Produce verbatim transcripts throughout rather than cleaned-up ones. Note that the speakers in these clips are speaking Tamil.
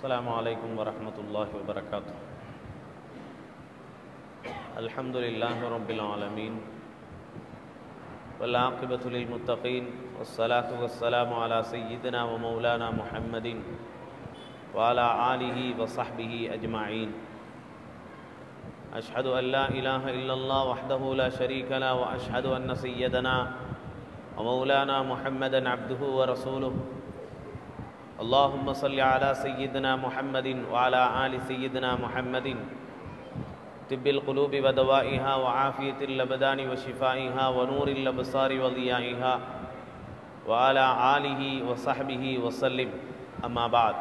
السلام عليكم ورحمة الله وبركاته. الحمد لله رب العالمين والعاقبة للمتقين والصلاة والسلام على سيدنا ومولانا محمد وعلى آله وصحبه أجمعين. أشهد أن لا إله إلا الله وحده لا شريك له وأشهد أن سيدنا ومولانا محمدا عبده ورسوله. اللهم صل على سيدنا محمد وعلى آل سيدنا محمد طب القلوب ودوائها وعافية الأبدان وشفائها ونور الأبصار وضيائها وعلى آله وصحبه وسلم. أما بعد،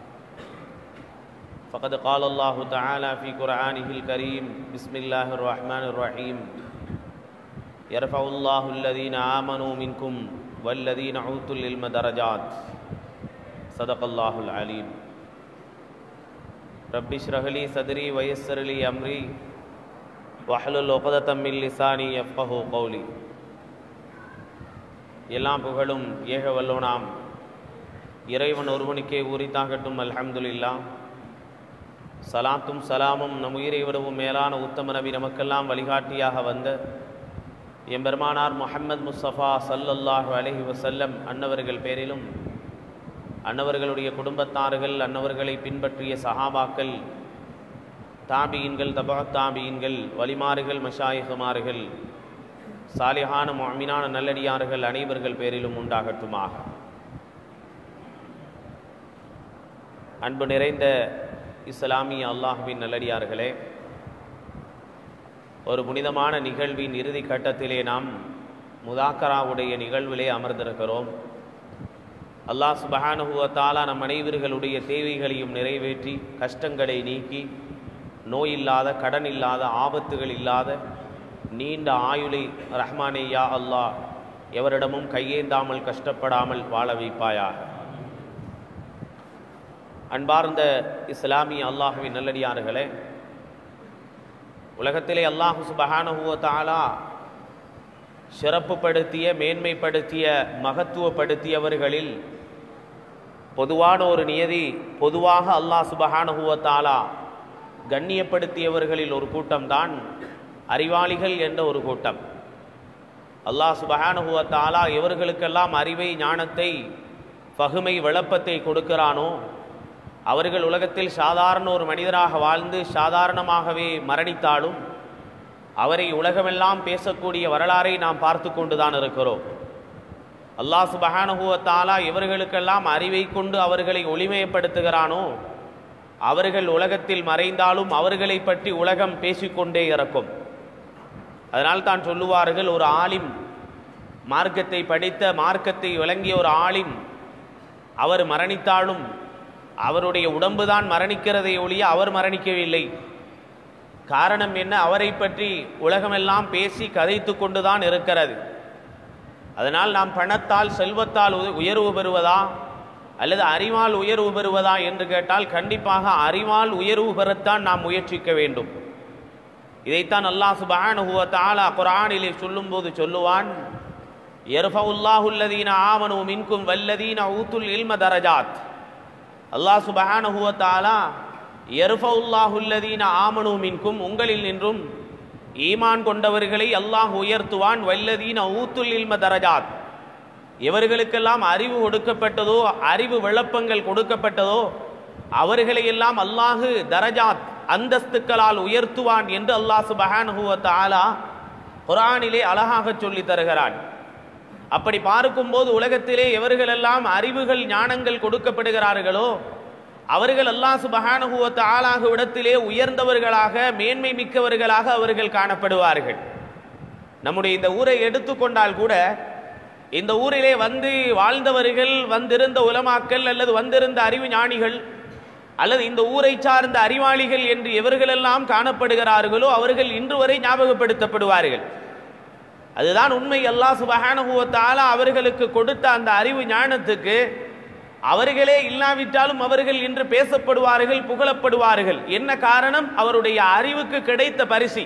فقد قال الله تعالى في قرآنه الكريم: بسم الله الرحمن الرحيم. يرفع الله الذين آمنوا منكم والذين أوتوا العلم درجات. صدق الله العليم. رب اشرح لي صدري ويسر لي أمري واحلل عقدة من لساني يفقهوا قولي. எல்லாம் புகழும் ஏக வல்லோனாம் இறைவன் ஒருவனுக்கே உரித்தாகட்டும். அல்ஹம்துலில்லாஹ். சலாத்தும் சலாமும் நம் உயிரை விடவும் மேலான உத்தம நபி நமக்கெல்லாம் வழிகாட்டியாக வந்த எம்பெருமானார் முஹம்மது முஸ்தபா ஸல்லல்லாஹு அலைஹி வஸல்லம் அன்னவர்கள் பேரிலும், அன்னவர்களுடைய குடும்பத்தார்கள், அன்னவர்களை பின்பற்றிய சஹாபாக்கள், தாபியின்கள், தபா தாபியின்கள், வலிமார்கள், மஷாயிகுமார்கள், சாலிஹான முஅ்மினான நல்லடியார்கள் அனைவர்கள் பேரிலும் உண்டாகட்டுமாக. அன்பு நிறைந்த இஸ்லாமிய அல்லாஹ்வின் நல்லடியார்களே, ஒரு புனிதமான நிகழ்வின் இறுதி கட்டத்திலே நாம் முதாக்கராவுடைய நிகழ்விலே அமர்ந்திருக்கிறோம். அல்லாஹ் சுப்ஹானஹு வ தஆலா நம் அனைவர்களுடைய தேவைகளையும் நிறைவேற்றி, கஷ்டங்களை நீக்கி, நோய் இல்லாத, கடன் இல்லாத, ஆபத்துகள் இல்லாத நீண்ட ஆயுளை ரஹ்மானே யா அல்லாஹ் எவரிடமும் கையேந்தாமல் கஷ்டப்படாமல் வாழ வைப்பாயாக. அன்பார்ந்த இஸ்லாமிய அல்லாஹ்வின் நல்லடியார்களே, உலகத்திலே அல்லாஹ் சுப்ஹானஹு வ தஆலா சிறப்புப்படுத்திய, மேன்மைப்படுத்திய, மகத்துவப்படுத்தியவர்களில் பொதுவான ஒரு நியதி, பொதுவாக அல்லாஹ் சுப்ஹானஹு வ தஆலா கண்ணியப்படுத்தியவர்களில் ஒரு கூட்டம்தான் அறிவாளிகள் என்ற ஒரு கூட்டம். அல்லாஹ் சுப்ஹானஹு வ தஆலா எவர்களுக்கெல்லாம் அறிவை, ஞானத்தை, ஃபஹ்மை, விளப்பத்தை கொடுக்கிறானோ அவர்கள் உலகத்தில் சாதாரண ஒரு மனிதராக வாழ்ந்து சாதாரணமாகவே மரணித்தாலும் அவரை உலகமெல்லாம் பேசக்கூடிய வரலாறை நாம் பார்த்து கொண்டுதான் இருக்கிறோம். அல்லாஹ் சுப்ஹானஹு வ தஆலா எவர்களுக்கெல்லாம் அறிவை கொண்டு அவர்களை ஒளிமைப்படுத்துகிறானோ அவர்கள் உலகத்தில் மறைந்தாலும் அவர்களை பற்றி உலகம் பேசிக்கொண்டே இருக்கும். அதனால் தான் சொல்லுவார்கள், ஒரு ஆலிம், மார்க்கத்தை படித்த, மார்க்கத்தை விளங்கிய ஒரு ஆலிம் அவர் மரணித்தாலும் அவருடைய உடம்பு தான் மரணிக்கிறதை ஒழிய அவர் மரணிக்கவில்லை. காரணம் என்ன? அவரை பற்றி உலகமெல்லாம் பேசி கதைத்து கொண்டுதான் இருக்கிறது. அதனால் நாம் பணத்தால், செல்வத்தால் உயர்வு பெறுவதா அல்லது அறிவால் உயர்வு பெறுவதா என்று கேட்டால் கண்டிப்பாக அறிவால் உயர்வு பெறத்தான் நாம் முயற்சிக்க வேண்டும். இதைத்தான் அல்லாஹ் சுப்ஹானஹு வ தஆலா குர்ஆனிலே சொல்லும்போது சொல்லுவான்: யர்ஃபஉல்லாஹு அல்லதீன ஆமனூ மின்கும் வல்லதீன ஊத்துல் இல்ம தரஜாத். அல்லாஹ் சுப்ஹானஹு வ தஆலா யர்ஃபஉல்லாஹு அல்லதீன ஆமனூ மின்கும், உங்களில் நின்றும் ஈமான் கொண்டவர்களை அல்லாஹ் உயர்த்துவான். வல்லதீன ஊத்துல் இல்ம தரஜாத், எவர்களுக்கெல்லாம் அறிவு கொடுக்கப்பட்டதோ, அறிவு விளப்பங்கள் கொடுக்கப்பட்டதோ அவர்களையெல்லாம் அல்லாஹு தரஜாத், அந்தஸ்துக்களால் உயர்த்துவான் என்று அல்லாஹ் சுப்ஹானஹு வ தஆலா குர்ஆனிலே அழகாக சொல்லி தருகிறான். அப்படி பார்க்கும்போது உலகத்திலே எவர்களெல்லாம் அறிவுகள், ஞானங்கள் கொடுக்கப்படுகிறார்களோ அவர்கள் அல்லாஹ் சுப்ஹானஹு வ தஆலாவிடத்திலே உயர்ந்தவர்களாக, மேன்மை மிக்கவர்களாக அவர்கள் காணப்படுவார்கள். நம்முடைய இந்த ஊரை எடுத்துக்கொண்டால் கூட, இந்த ஊரிலே வந்து வாழ்ந்தவர்கள், வந்திருந்த உலமாக்கள் அல்லது வந்திருந்த அறிவு ஞானிகள் அல்லது இந்த ஊரை சார்ந்த அறிவாளிகள் என்று எவர்களெல்லாம் காணப்படுகிறார்களோ அவர்கள் இன்று வரை ஞாபகப்படுத்தப்படுவார்கள். அதுதான் உண்மை. அல்லாஹ் சுப்ஹானஹு வ தஆலா அவர்களுக்கு கொடுத்த அந்த அறிவு ஞானத்துக்கு அவர்களே இல்லாவிட்டாலும் அவர்கள் இன்று பேசப்படுவார்கள், புகழப்படுவார்கள். என்ன காரணம்? அவருடைய அறிவுக்கு கிடைத்த பரிசு.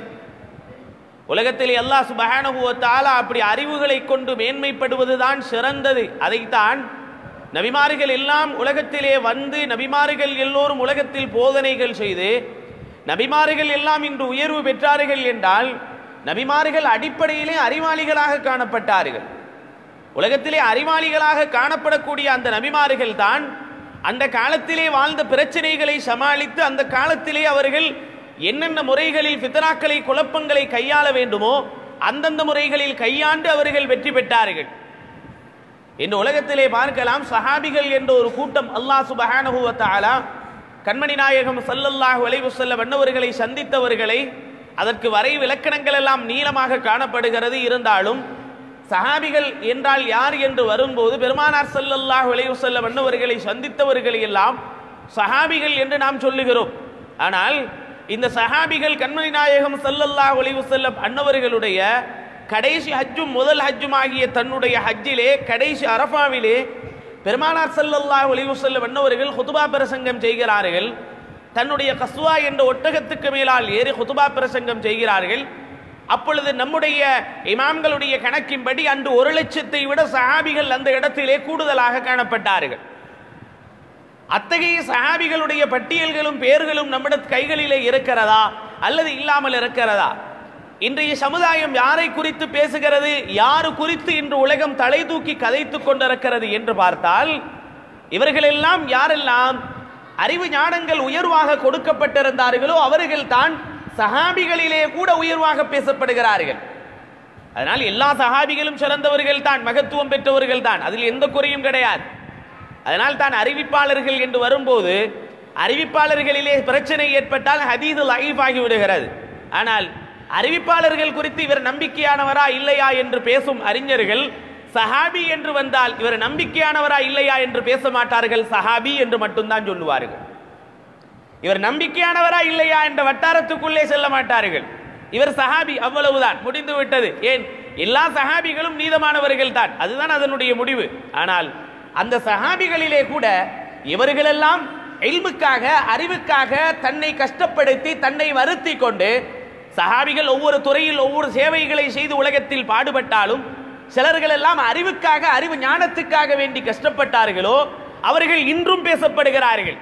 உலகத்தில் அல்லாஹ் சுப்ஹானஹு வ தஆலா அப்படி அறிவுகளை கொண்டு மேன்மைப்படுவதுதான் சிறந்தது. அதைத்தான் நபிமார்கள் எல்லாம் உலகத்திலே வந்து நபிமார்கள் எல்லோரும் உலகத்தில் போதனைகள் செய்து நபிமார்கள் எல்லாம் இன்று உயர்வு பெற்றார்கள் என்றால் நபிமார்கள் அடிப்படையிலே அறிவாளிகளாக காணப்பட்டார்கள். உலகத்திலே அறிவாளிகளாக காணப்படக்கூடிய அந்த நபிமார்கள் தான் அந்த காலத்திலே வாழ்ந்த பிரச்சனைகளை சமாளித்து அந்த காலத்திலே அவர்கள் என்னென்ன முறைகளில் ஃபித்னாக்களை குழப்பங்களை கையாள வேண்டுமோ அந்தந்த முறைகளில் கையாண்டு அவர்கள் வெற்றி பெற்றார்கள். இந்த உலகத்திலே பார்க்கலாம், சஹாபிகள் என்ற ஒரு கூட்டம் அல்லாஹ் சுப்ஹானஹு வ தஆலா கண்மணி நாயகம் ஸல்லல்லாஹு அலைஹி வஸல்லம் அன்னவர்களை சந்தித்தவர்களை அதற்கு வரை விளக்கணங்கள் எல்லாம் நீளமாக காணப்படுகிறது. இருந்தாலும் சஹாபிகள் என்றால் யார் என்று வரும்போது பெருமானார் ஸல்லல்லாஹு அலைஹி வஸல்லம் அன்னவர்களை சந்தித்தவர்களை எல்லாம் சஹாபிகள் என்று நாம் சொல்லுகிறோம். ஆனால் இந்த சஹாபிகள் கண்மணி நாயகம் ஸல்லல்லாஹு அலைஹி வஸல்லம் அன்னவர்களுடைய கடைசி ஹஜ்ஜும் முதல் ஹஜ்ஜும் ஆகிய தன்னுடைய ஹஜ்ஜிலே கடைசி அரஃபாவிலே பெருமானார் ஸல்லல்லாஹு அலைஹி வஸல்லம் அன்னவர்கள் குதுபா பிரசங்கம் செய்கிறார்கள். தன்னுடைய கஸ்வா என்ற ஒட்டகத்துக்கு மேலால் ஏறி குதுபா பிரசங்கம் செய்கிறார்கள். அப்பொழுது நம்முடைய இமாம்களுடைய கணக்கின்படி அன்று ஒரு லட்சத்தை விட சஹாபிகள் அந்த இடத்திலே கூடுதலாக காணப்பட்டார்கள். அத்தகைய சஹாபிகளுடைய பட்டியல்களும் பெயர்களும் நம்முடைய கைகளிலே இருக்கிறதா அல்லது இல்லாமல் இருக்கிறதா? இன்றைய சமுதாயம் யாரை குறித்து பேசுகிறது, யாரு குறித்து இன்று உலகம் தலை தூக்கி கதைத்துக் கொண்டிருக்கிறது என்று பார்த்தால் இவர்களெல்லாம் யாரெல்லாம் அறிவு ஞானங்கள் உயர்வாக கொடுக்கப்பட்டிருந்தார்களோ அவர்கள் தான் சஹாபிகளிலே கூட உயர்வாக பேசப்படுகிறார்கள். அதனால் எல்லா சஹாபிகளும் சிறந்தவர்கள் தான், மகத்துவம் பெற்றவர்கள் தான், அதில் எந்த குறையும் கிடையாது. அதனால் தான் அறிவிப்பாளர்கள் என்று வரும்போது அறிவிப்பாளர்களிலே பிரச்சனை ஏற்பட்டால் ஹதீஸ் லைஃப் ஆகிவிடுகிறது. ஆனால் அறிவிப்பாளர்கள் குறித்து இவர் நம்பிக்கையானவரா இல்லையா என்று பேசும் அறிஞர்கள் சஹாபி என்று வந்தால் இவர் நம்பிக்கையானவரா இல்லையா என்று பேச மாட்டார்கள், சஹாபி என்று மட்டும்தான் சொல்லுவார்கள். இவர் நம்பிக்கையானவரா இல்லையா என்ற வட்டாரத்துக்குள்ளே செல்ல மாட்டார்கள். இவர் சஹாபி, அவ்வளவுதான், முடிந்து விட்டது. ஏன், எல்லா சஹாபிகளும் நீதமானவர்கள் தான், அதுதான் அதனுடைய முடிவு. ஆனால் அந்த சஹாபிகளிலே கூட இவர்களெல்லாம் இல்முக்காக அறிவுக்காக தன்னை கஷ்டப்படுத்தி தன்னை வருத்தி கொண்டு சஹாபிகள் ஒவ்வொரு துறையில் ஒவ்வொரு சேவைகளை செய்து உலகத்தில் பாடுபட்டாலும் சிலர்கள் எல்லாம் அறிவுக்காக அறிவு ஞானத்துக்காக வேண்டி கஷ்டப்பட்டார்களோ அவர்கள் இன்றும் பேசப்படுகிறார்கள்.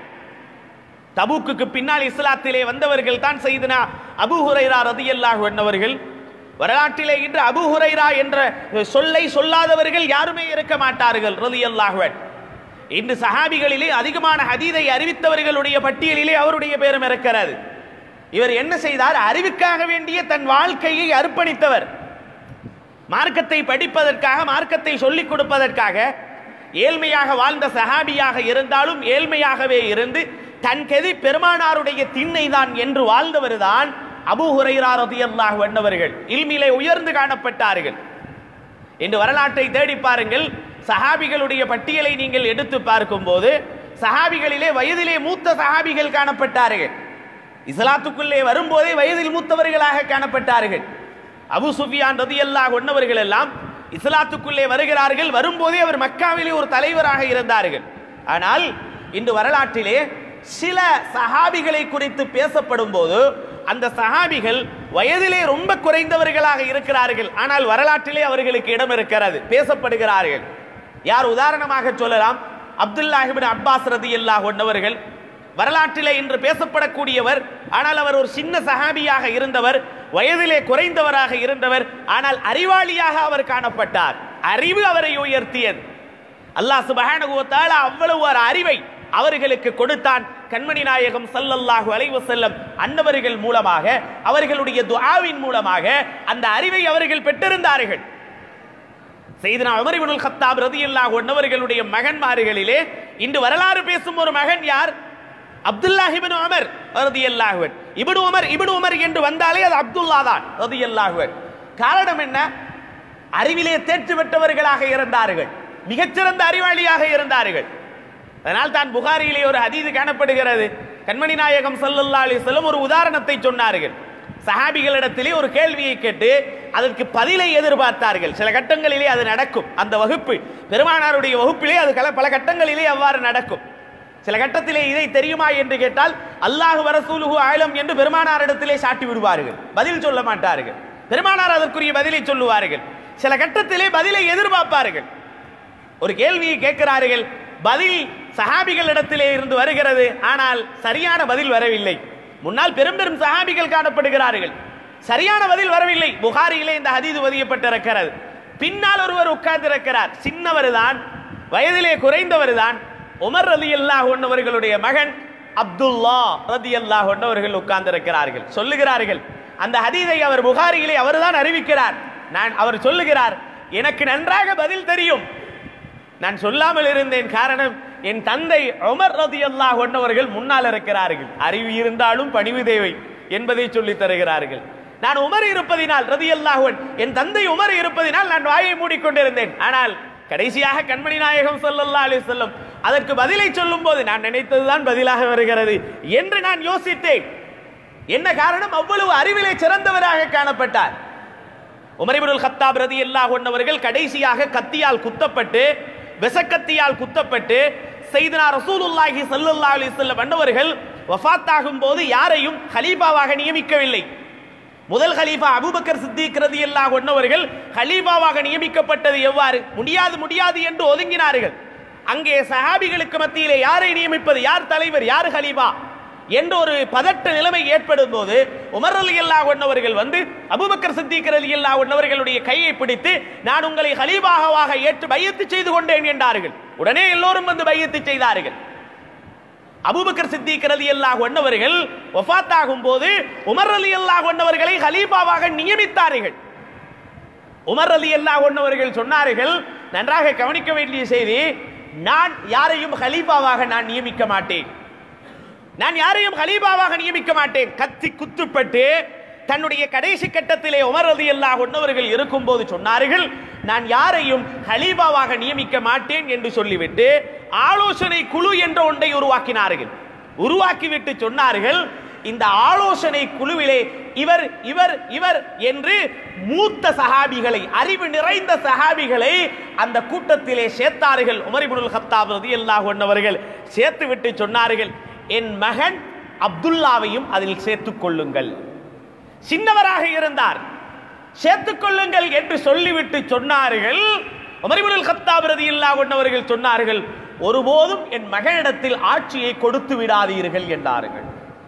தபூக்குக்கு பின்னால் இஸ்லாத்திலே வந்தவர்கள் தான் சையதுனா அபூ ஹுரைரா ரலியல்லாஹு அன்ஹு அவர்கள். வரலாற்றிலே இன்று அபூ ஹுரைரா என்ற சொல்லை சொல்லாதவர்கள் யாருமே இருக்க மாட்டார்கள் ரலியல்லாஹு அன்ஹு. இன்று சஹாபிகளிலே அதிகமான ஹதீதை அறிவித்தவர்களுடைய பட்டியலிலே அவருடைய பெயரும் இருக்கிறது. இவர் என்ன செய்தார்? அறிவுக்காக வேண்டிய தன் வாழ்க்கையை அர்ப்பணித்தவர். மார்க்கத்தை படிப்பதற்காக, மார்க்கத்தை சொல்லிக் கொடுப்பதற்காக ஏழ்மையாக வாழ்ந்த சஹாபியாக இருந்தாலும் ஏழ்மையாகவே இருந்து தன் கெதி பெருமானாருடைய திண்ணை தான் என்று வாழ்ந்தவர் தான் அபூ ஹுரைரா ரலியல்லாஹு அன்ஹு அவர்கள். இல்மிலே உயர்ந்து காணப்பட்டார்கள். இந்த வரலாற்றை தேடி பாருங்கள். சஹாபிகளுடைய பட்டியலை நீங்கள் எடுத்து பார்க்கும் போது சஹாபிகளிலே வயதிலே மூத்த சஹாபிகள் காணப்பட்டார்கள். இஸ்லாத்துக்குள்ளே வரும்போதே வயதில் மூத்தவர்களாக காணப்பட்டார்கள். அபூ சுஃபியான் ரலியல்லாஹு அன்ஹு அவர்கள் எல்லாம் இஸ்லாத்துக்குள்ளே வருகிறார்கள். வரும்போதே அவர் மக்காவிலே ஒரு தலைவராக இருந்தார்கள். ஆனால் இந்த வரலாற்றிலே சில சஹாபிகளை குறித்து பேசப்படும் போது அந்த சஹாபிகள் வயதிலே ரொம்ப குறைந்தவர்களாக இருக்கிறார்கள். ஆனால் வரலாற்றிலே அவர்களுக்கு இடம் இருக்கிறது, பேசப்படுகிறார்கள். யார் உதாரணமாக சொல்லலாம்? அப்துல்லாஹ் இப்னு அப்பாஸ் ரலியல்லாஹு அன்ஹு அவர்கள் வரலாற்றிலே இன்று பேசப்படக்கூடியவர். ஆனால் அவர் ஒரு சின்ன சஹாபியாக இருந்தவர், வயதிலே குறைந்தவராக இருந்தவர். ஆனால் அறிவாளியாக அவர் காணப்பட்டார். அறிவு அவரை உயர்த்தியது. அல்லாஹ் சுப்ஹானஹு வ தஆலா அவ்வளவு ஒரு அறிவை அவர்களுக்கு கொடுத்தான். கண்மணி நாயகம் ஸல்லல்லாஹு அலைஹி வஸல்லம் அன்னவர்கள் மூலமாக, அவர்களுடைய துஆவின் மூலமாக அந்த அறிவை அவர்கள் பெற்றிருந்தார்கள். சையதுனா உமர் இப்னுல் கத்தாப் ரலியல்லாஹு அன்ஹு அவர்களுடைய மகன்மார்களிலே இன்று வரலாறு பேசும் ஒரு மகன் யார்? அப்துல்லாஹ் இப்னு உமர் ரலியல்லாஹு அன்ஹு. இப்னு உமர் இப்னு உமர் என்று வந்தாலே அது அப்துல்லா தான் ரலியல்லாஹு அன்ஹு. காரணம் என்ன? அறிவிலே தேர்ச்சி பெற்றவர்களாக இருந்தார்கள், மிகச்சிறந்த அறிவாளியாக இருந்தார்கள். அதனால் தான் புகாரியிலே ஒரு ஹதீஸ் காணப்படுகிறது. கண்மணி நாயகம் ஸல்லல்லாஹு அலைஹி வஸல்லம் ஒரு உதாரணத்தை சொன்னார்கள். சஹாபிகளிடத்திலே ஒரு கேள்வியை கேட்டு அதற்கு பதிலை எதிர்பார்த்தார்கள். சில கட்டங்களிலே அது நடக்கும். அந்த வகுப்பு பெருமானாருடைய வகுப்பிலே அது பல கட்டங்களிலே அவ்வாறு நடக்கும். சில கட்டத்திலே இதை தெரியுமா என்று கேட்டால் அல்லாஹு வ ரசூலுஹு ஆலம் என்று பெருமானாரிடத்திலே சாட்டி விடுவார்கள், பதில் சொல்ல மாட்டார்கள். பெருமானார் அதற்குரிய பதிலை சொல்லுவார்கள். சில கட்டத்திலே பதிலை எதிர்பார்ப்பார்கள். ஒரு கேள்வியை கேட்கிறார்கள், பதில் சஹாபிகளிடத்திலே இருந்து வருகிறது, ஆனால் சரியான பதில் வரவில்லை. முன்னால் பெரும் பெரும் சஹாபிகள் காணப்படுகிறார்கள், சரியான பதில் வரவில்லை. புகாரியிலே இந்த ஹதீது பதியப்பட்டிருக்கிறது. பின்னால் ஒருவர் உட்கார்ந்திருக்கிறார், சின்னவர் தான், வயதிலே குறைந்தவர் தான், உமர் ரலியல்லாஹு அன்ஹு அவர்களுடைய மகன் அப்துல்லா ரலியல்லாஹு அன்ஹு அவர்கள் உட்கார்ந்திருக்கிறார்கள். சொல்லுகிறார்கள், அந்த ஹதீதை அவர் புகாரியிலே அவர்தான் அறிவிக்கிறார். நான் அவர் சொல்லுகிறார், எனக்கு நன்றாக பதில் தெரியும், நான் சொல்லாமல் இருந்தேன். காரணம், என் தந்தை உமர் ரலியல்லாஹு அன்ஹு அவர்கள் முன்னால் இருக்கிறார்கள், அறிவு இருந்தாலும் பணிவு தேவை என்பதை சொல்லி தருகிறார்கள். நான் உமர் இருப்பதினால் ரலியல்லாஹு அன்ஹு, என் தந்தை உமர் இருப்பதினால் நான் வாயை மூடிக்கொண்டிருந்தேன். ஆனால் கடைசியாக கண்மணி நாயகம் ஸல்லல்லாஹு அலைஹி வஸல்லம் அதற்கு பதிலை சொல்லும் போது நான் நினைத்ததுதான் பதிலாக வருகிறது என்று நான் யோசித்தேன். என்ன காரணம்? அவ்வளவு அறிவிலே சிறந்தவராக காணப்பட்டார். உமர் இப்னுல் கத்தாப் ரலியல்லாஹு அன்ஹு அவர்கள் கடைசியாக கத்தியால் குத்தப்பட்டு, விசக்கத்தியால் குத்தப்பட்டு, சையதுனா ரசூலுல்லாஹி ஸல்லல்லாஹு அலைஹி வஸல்லம் அன்னவர்கள் வஃபாத்தாகும் போது யாரையும் கலீஃபாவாக நியமிக்கவில்லை. முதல் கலீஃபா அபூபக்கர் சித்திக் ரலியல்லாஹு அன்ஹு அவர்கள் கலீஃபாவாக நியமிக்கப்பட்டது எவ்வாறு? முடியாது முடியாது என்று ஒதுங்கினார்கள். அங்கே சஹாபிகளுக்கு மத்தியிலே யாரை நியமிப்பது, யார் தலைவர், யார் கலீஃபா என்ற ஒரு பதட்ட நிலைமை ஏற்படும் போது உமர் ரலியல்லாஹு அன்ஹு அவர்கள் வந்து அபூபக்கர் சித்திக் ரலியல்லாஹு அன்ஹு அவர்களுடைய கையை பிடித்து, நான் உங்களை கலீஃபாவாக ஏற்று பையத்து செய்து கொண்டேன் என்றார்கள். உடனே எல்லோரும் வந்து பையத்து செய்தார்கள். அபூபக்கர் சித்திக் ரலியல்லாஹு அன்ஹு அவர்கள் வஃபாத்தாகும் போது உமர் ரலியல்லாஹு அன்ஹு அவர்களை கலீஃபாவாக நியமித்தார்கள். உமர் ரலியல்லாஹு அன்ஹு அவர்கள் சொன்னார்கள், நன்றாக கவனிக்க வேண்டிய செய்தி, நான் யாரையும் கலீஃபாவாக நான் நியமிக்க மாட்டேன், நான் யாரையும் கலீஃபாவாக நியமிக்க மாட்டேன். கத்தி குத்துப்பட்டு தன்னுடைய கடைசி கட்டத்திலே உமர் ரலியல்லாஹு அன்ஹு அவர்கள் இருக்கும்போது சொன்னார்கள், நான் யாரையும் கலீஃபாவாக நியமிக்க மாட்டேன் என்று சொல்லிவிட்டு ஆலோசனை குழு என்ற ஒன்றை உருவாக்கினார்கள். உருவாக்கிவிட்டு சொன்னார்கள், இந்த ஆலோசனை குழுவிலே இவர் இவர் இவர் என்று மூத்த சஹாபிகளை, அறிவு நிறைந்த சஹாபிகளை அந்த கூட்டத்திலே சேர்த்தார்கள். உமர் இப்னுல் கத்தாப் ரலியல்லாஹு அன்ஹு அவர்கள் சேர்த்து விட்டு சொன்னார்கள், என் மகன் அப்துல்லாவையும் அதில் சேர்த்துக் கொள்ளுங்கள், சின்னவராக இருந்தார், சேர்த்துக் கொள்ளுங்கள் என்று சொல்லிவிட்டு சொன்னார்கள். உமர் இப்னுல் கத்தாப் ரலியல்லாஹு அன்ஹு அவர்கள் சொன்னார்கள், ஒருபோதும் என் மகனிடத்தில் ஆட்சியை கொடுத்து விடாதீர்கள் என்றார்கள்.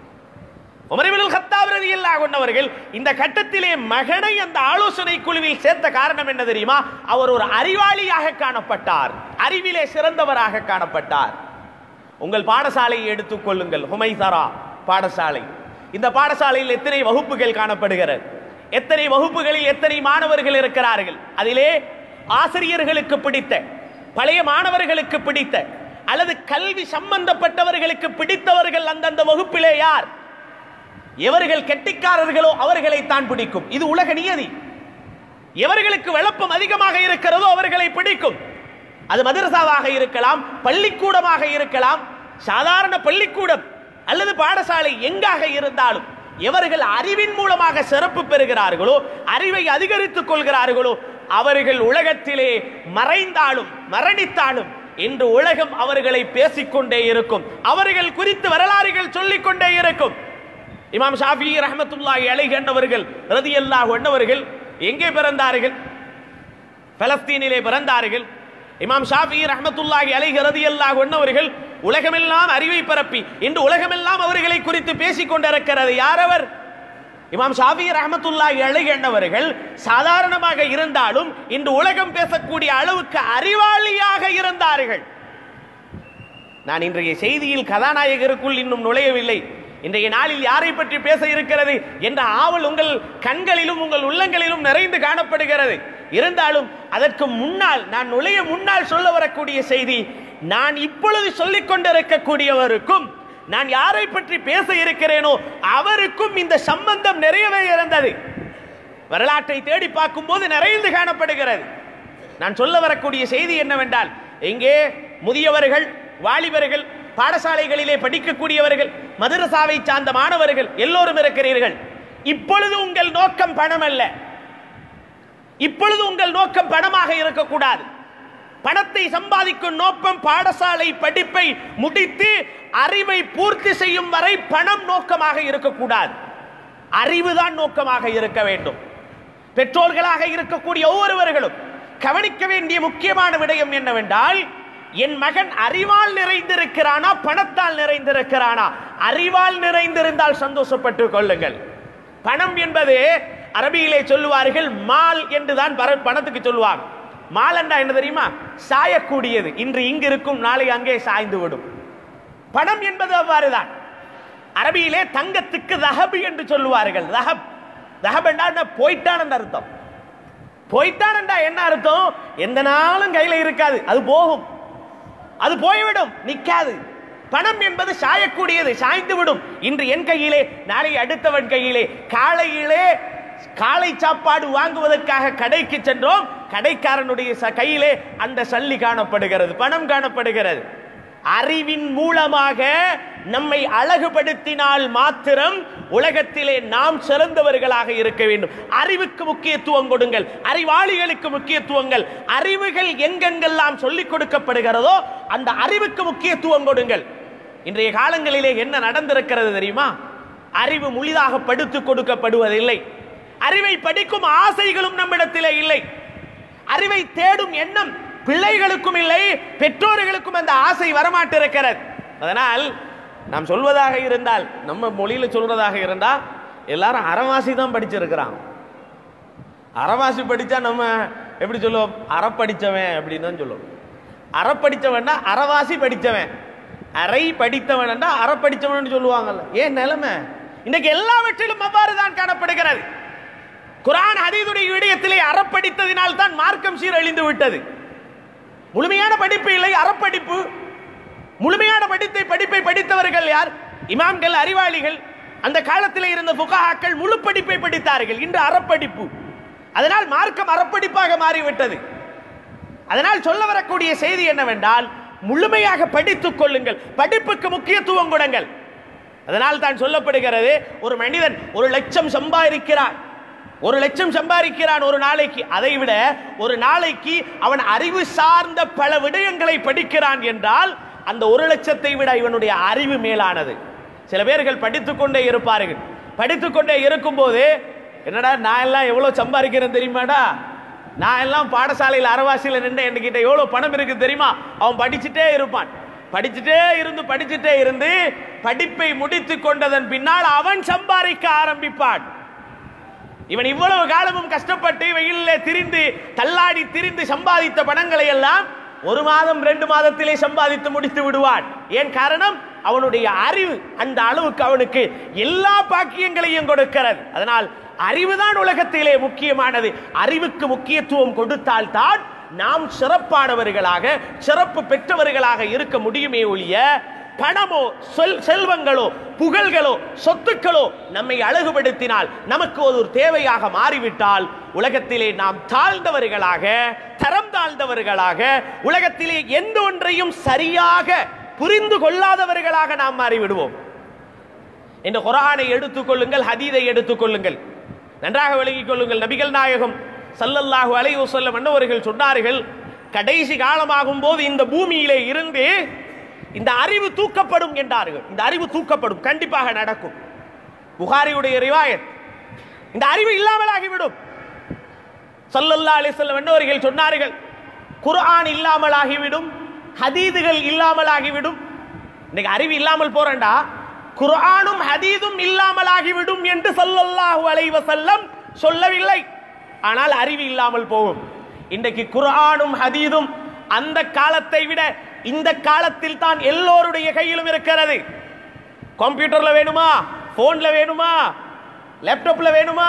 உமர் இப்னுல் கத்தாப் ரலியல்லாஹு அன்ஹு அவர்கள் இந்த கட்டத்திலே மகனை அந்த ஆலோசனை குழுவில் சேர்த்த காரணம் என்ன தெரியுமா? அவர் ஒரு அறிவாளியாக காணப்பட்டார், அறிவிலே சிறந்தவராக காணப்பட்டார். உங்கள் பாடசாலையை எடுத்துக் கொள்ளுங்கள், ஹுமைசரா பாடசாலை. இந்த பாடசாலையில் எத்தனை வகுப்புகள் காணப்படுகிறது, எத்தனை வகுப்புகளில் எத்தனை மாணவர்கள் இருக்கிறார்கள்? அதிலே ஆசிரியர்களுக்கு பிடித்த, பழைய மாணவர்களுக்கு பிடித்த, அல்லது கல்வி சம்பந்தப்பட்டவர்களுக்கு பிடித்தவர்கள் அந்தந்த வகுப்பிலே யார்? எவர்கள் கெட்டிக்காரர்களோ அவர்களை தான் பிடிக்கும். இது உலக நியதி. எவர்களுக்கு விளப்பம் அதிகமாக இருக்கிறதோ அவர்களை பிடிக்கும். அது மதரசாவாக இருக்கலாம், பள்ளிக்கூடமாக இருக்கலாம், சாதாரண பள்ளிக்கூடம் அல்லது பாடசாலை, எங்காக இருந்தாலும் எவர்கள் அறிவின் மூலமாக சிறப்பு பெறுகிறார்களோ, அறிவை அதிகரித்துக் கொள்கிறார்களோ, அவர்கள் உலகத்திலே மறைந்தாலும் மரணித்தாலும் இன்று உலகம் அவர்களை பேசிக்கொண்டே இருக்கும், அவர்கள் குறித்து வரலாறுகள் சொல்லிக் கொண்டே இருக்கும். இமாம் ஷாஃபி ரஹ்மத்துல்லாஹி அலைஹி என்பவர்கள் ரலியல்லாஹு அன்ஹு அவர்கள் எங்கே பிறந்தார்கள்? பலஸ்தீனிலே பிறந்தார்கள். இமாம் ஷாஃபி ரஹ்மத்துல்லாஹி அலைஹி ரலியல்லாஹு அன்ஹு அவர்கள் உலகமெல்லாம் அறிவை பரப்பி இன்று உலகமெல்லாம் அவர்களை குறித்து பேசிக் கொண்டிருக்கிறது. யார் அவர்? இமாம் ஷாஃபி ரஹ்மத்துல்லாஹி அலைஹி என்பவர்கள் சாதாரணமாக இருந்தாலும் இன்று உலகம் பேசக்கூடிய அளவுக்கு அறிவாளியாக இருந்தார்கள். நான் இன்றைய செய்தியில் கதாநாயகருக்குள் இன்னும் நுழையவில்லை. இன்றைய நாளில் யாரை பற்றி பேச இருக்கிறது என்ற ஆவல் உங்கள் கண்களிலும் உங்கள் உள்ளங்களிலும் நிறைந்து காணப்படுகிறது. இருந்தாலும் அதற்கு முன்னால், நான் நுழைய முன்னால் சொல்ல வரக்கூடிய செய்தி, நான் இப்பொழுது சொல்லிக் கொண்டிருக்கக்கூடியவருக்கும் நான் யாரை பற்றி பேச இருக்கிறேனோ அவருக்கும் இந்த சம்பந்தம் நிறையவே இருந்தது. வரலாற்றை தேடி பார்க்கும் போது நிறைந்து காணப்படுகிறது. நான் சொல்ல வரக்கூடிய செய்தி என்னவென்றால், எங்கே முதியவர்கள், வாலிபர்கள், பாடசாலைகளிலே படிக்கக்கூடியவர்கள், மதரசாவை சார்ந்த மாணவர்கள் எல்லோரும் இருக்கிறீர்கள். இப்பொழுது உங்கள் நோக்கம் பணம் அல்ல. இப்பொழுது உங்கள் நோக்கம் பணமாக இருக்கக்கூடாது. பணத்தை சம்பாதிக்கும் நோக்கம் பாடசாலை படிப்பை முடித்து அறிவை பூர்த்தி செய்யும் வரை பணம் நோக்கமாக இருக்கக்கூடாது. அறிவுதான் நோக்கமாக இருக்க வேண்டும். பெற்றோர்களாக இருக்கக்கூடிய ஒவ்வொருவர்களும் கவனிக்க வேண்டிய முக்கியமான விடயம் என்னவென்றால், என் மகன் அறிவால் நிறைந்திருக்கிறானா பணத்தால் நிறைந்திருக்கிறானா? அறிவால் நிறைந்திருந்தால் சந்தோஷப்பட்டுக் கொள்ளுங்கள். பணம் என்பது அரபியிலே சொல்லுவார்கள் மால் என்றுதான் பணத்துக்கு சொல்லுவாங்க. மால் என்றா என்ன தெரியுமா? சாயக்கூடியது. இன்று இங்கு இருக்கும், நாளை அங்கே சாய்ந்து விடும். பணம் என்பது அவ்வாறுதான். அரபியிலே தங்கத்துக்கு தஹப் என்று சொல்லுவார்கள். தஹப் தஹப் என்றா போய்ட்டான் என்ற அர்த்தம். போய்ட்டான் என்றா என்ன அர்த்தம்? எந்த நாளும் கையில இருக்காது, அது போகும், அது போய்விடும், நிக்காது. பணம் என்பது சாயக்கூடியது, சாய்ந்து விடும். இன்று என் கையிலே, நாளை அடுத்தவன் கையிலே. காலையிலே காலை சாப்பாடு வாங்குவதற்காக கடைக்கு சென்றோம், கடைக்காரனுடைய கையிலே அந்த சல்லி காணப்படுகிறது, பணம் காணப்படுகிறது. அறிவின் மூலமாக நம்மை அழகுபடுத்தினால் மாத்திரம் உலகத்திலே நாம் சிறந்தவர்களாக இருக்க வேண்டும். அறிவுக்கு முக்கியத்துவம் கொடுங்கள், அறிவாளிகளுக்கு முக்கியத்துவங்கள். அறிவுகள் எங்கெங்கெல்லாம் சொல்லிக் கொடுக்கப்படுகிறதோ அந்த அறிவுக்கு முக்கியத்துவம் கொடுங்கள். இன்றைய காலங்களிலே என்ன நடந்திருக்கிறது தெரியுமா? அறிவு முழுதாக படித்துக் கொடுக்கப்படுவதில்லை. அறிவை படிக்கும் ஆசைகளும் நம்மிடத்திலே இல்லை. அறிவை தேடும் எண்ணம் பிள்ளைகளுக்கும் இல்லை, பெற்றோர்களுக்கும் அந்த ஆசை வரமாட்டிருக்கிறது. அதனால் நாம் சொல்வதாக இருந்தால், நம்ம மொழியில சொல்றதாக இருந்தா எல்லாரும் அறவாசி தான் படிச்சிருக்கிறான். அறவாசி படிச்சா நம்ம எப்படி சொல்லுவோம்? அறப்படிச்சவன் அப்படின்னு தான் சொல்லுவோம். அறப்படிச்சவன் அறவாசி படிச்சவன், அரை படித்தவன் அறப்படிச்சவன் சொல்லுவாங்கல்ல. ஏன் நிலைமை இன்னைக்கு எல்லாவற்றிலும் அவ்வாறு தான் காணப்படுகிறது. குர்ஆன் ஹதீஸுடைய விடயத்திலே அறப்படித்ததினால் தான் மார்க்கம் சீரழிந்து விட்டது. முழுமையான படிப்பு இல்லை, அறப்படிப்பு. முழுமையான படித்தை படிப்பை படித்தவர்கள் யார்? இமாம்கள், அறிவாளிகள். அந்த காலத்தில் இருந்த ஃபுகஹாக்கள் முழு படிப்பை படித்தார்கள். இன்று அறப்படிப்பு. அதனால் மார்க்கம் அறப்படிப்பாக மாறிவிட்டது. அதனால் சொல்ல வரக்கூடிய செய்தி என்னவென்றால், முழுமையாக படித்துக் கொள்ளுங்கள், படிப்புக்கு முக்கியத்துவம் கொடுங்கள். அதனால் தான் சொல்லப்படுகிறது, ஒரு மனிதன் ஒரு லட்சம் சம்பாதிக்கிறான், ஒரு லட்சம் சம்பாதிக்கிறான் ஒரு நாளைக்கு. அதை விட ஒரு நாளைக்கு அவன் அறிவு சார்ந்த பல விடயங்களை படிக்கிறான் என்றால் அந்த ஒரு லட்சத்தை விட இவனுடைய அறிவு மேலானது. சில பேர்கள் படித்துக் கொண்டே இருப்பார்கள். படித்துக் கொண்டே இருக்கும் போது, என்னடா நான் எல்லாம் எவ்வளவு சம்பாதிக்கிறேன் தெரியுமாடா, நான் எல்லாம் பாடசாலையில் அறவாசியில் நின்று என்கிட்ட எவ்வளவு பணம் இருக்கு தெரியுமா, அவன் படிச்சுட்டே இருப்பான். படிச்சுட்டே இருந்து படிச்சுட்டே இருந்து படிப்பை முடித்து கொண்டதன் பின்னால் அவன் சம்பாதிக்க ஆரம்பிப்பான். இவன் இவ்வளவு காலமும் கஷ்டப்பட்டு வெயிலே திரிந்து தள்ளாடி திரிந்து சம்பாதித்த பணங்களை எல்லாம் ஒரு மாதம் ரெண்டு மாதத்திலே சம்பாதித்து முடித்து விடுவான். ஏன் காரணம்? அவனுடைய அறிவு அந்த அளவுக்கு அவனுக்கு எல்லா பாக்கியங்களையும் கொடுக்கிறது. அதனால் அறிவுதான் உலகத்திலே முக்கியமானது. அறிவுக்கு முக்கியத்துவம் கொடுத்தால் தான் நாம் சிறப்பானவர்களாக, சிறப்பு பெற்றவர்களாக இருக்க முடியுமே ஒழிய பணமோ செல்வங்களோ புகழ்களோ சொத்துக்களோ நம்மை அழகுபடுத்தினால், நமக்கு ஒரு தேவையாக மாறிவிட்டால் உலகத்திலே நாம் தாழ்ந்தவர்களாக, தரம் தாழ்ந்தவர்களாக, உலகத்திலே எந்த ஒன்றையும் சரியாக புரிந்து கொள்ளாதவர்களாக நாம் மாறிவிடுவோம். இந்த குர்ஆனை எடுத்துக் கொள்ளுங்கள், ஹதீஸை எடுத்துக் கொள்ளுங்கள், நன்றாக விளங்கிக் கொள்ளுங்கள். நபிகள் நாயகம் ஸல்லல்லாஹு அலைஹி வஸல்லம் அவர்கள் சொன்னார்கள், கடைசி காலமாகும் போது இந்த பூமியிலே இருந்து இந்த அறிவு தூக்கப்படும் என்றார்கள். இந்த அறிவு தூக்கப்படும், கண்டிப்பாக நடக்கும். புகாரியுடைய ரிவாயத். இந்த அறிவு இல்லாமலாகிவிடும். ஸல்லல்லாஹு அலைஹி வஸல்லம் அவர்கள் சொன்னார்கள், குர்ஆன் இல்லாமலாகிவிடும், ஹதீதுகள் இல்லாமலாகிவிடும். இன்னைக்கு அறிவு இல்லாமல் போறேன்டா, குர்ஆனும் ஹதீதும் இல்லாமலாகிவிடும் என்று ஸல்லல்லாஹு அலைஹி வஸல்லம் சொல்லவில்லை. ஆனால் அறிவு இல்லாமல் போகும். இன்றைக்கு குர்ஆனும் ஹதீதும் அந்த காலத்தை விட இந்த காலத்தில் தான் எல்லோருடைய கையிலும் இருக்கிறது. கம்ப்யூட்டர்ல வேணுமா, போன்ல வேணுமா, லேப்டாப்ல வேணுமா,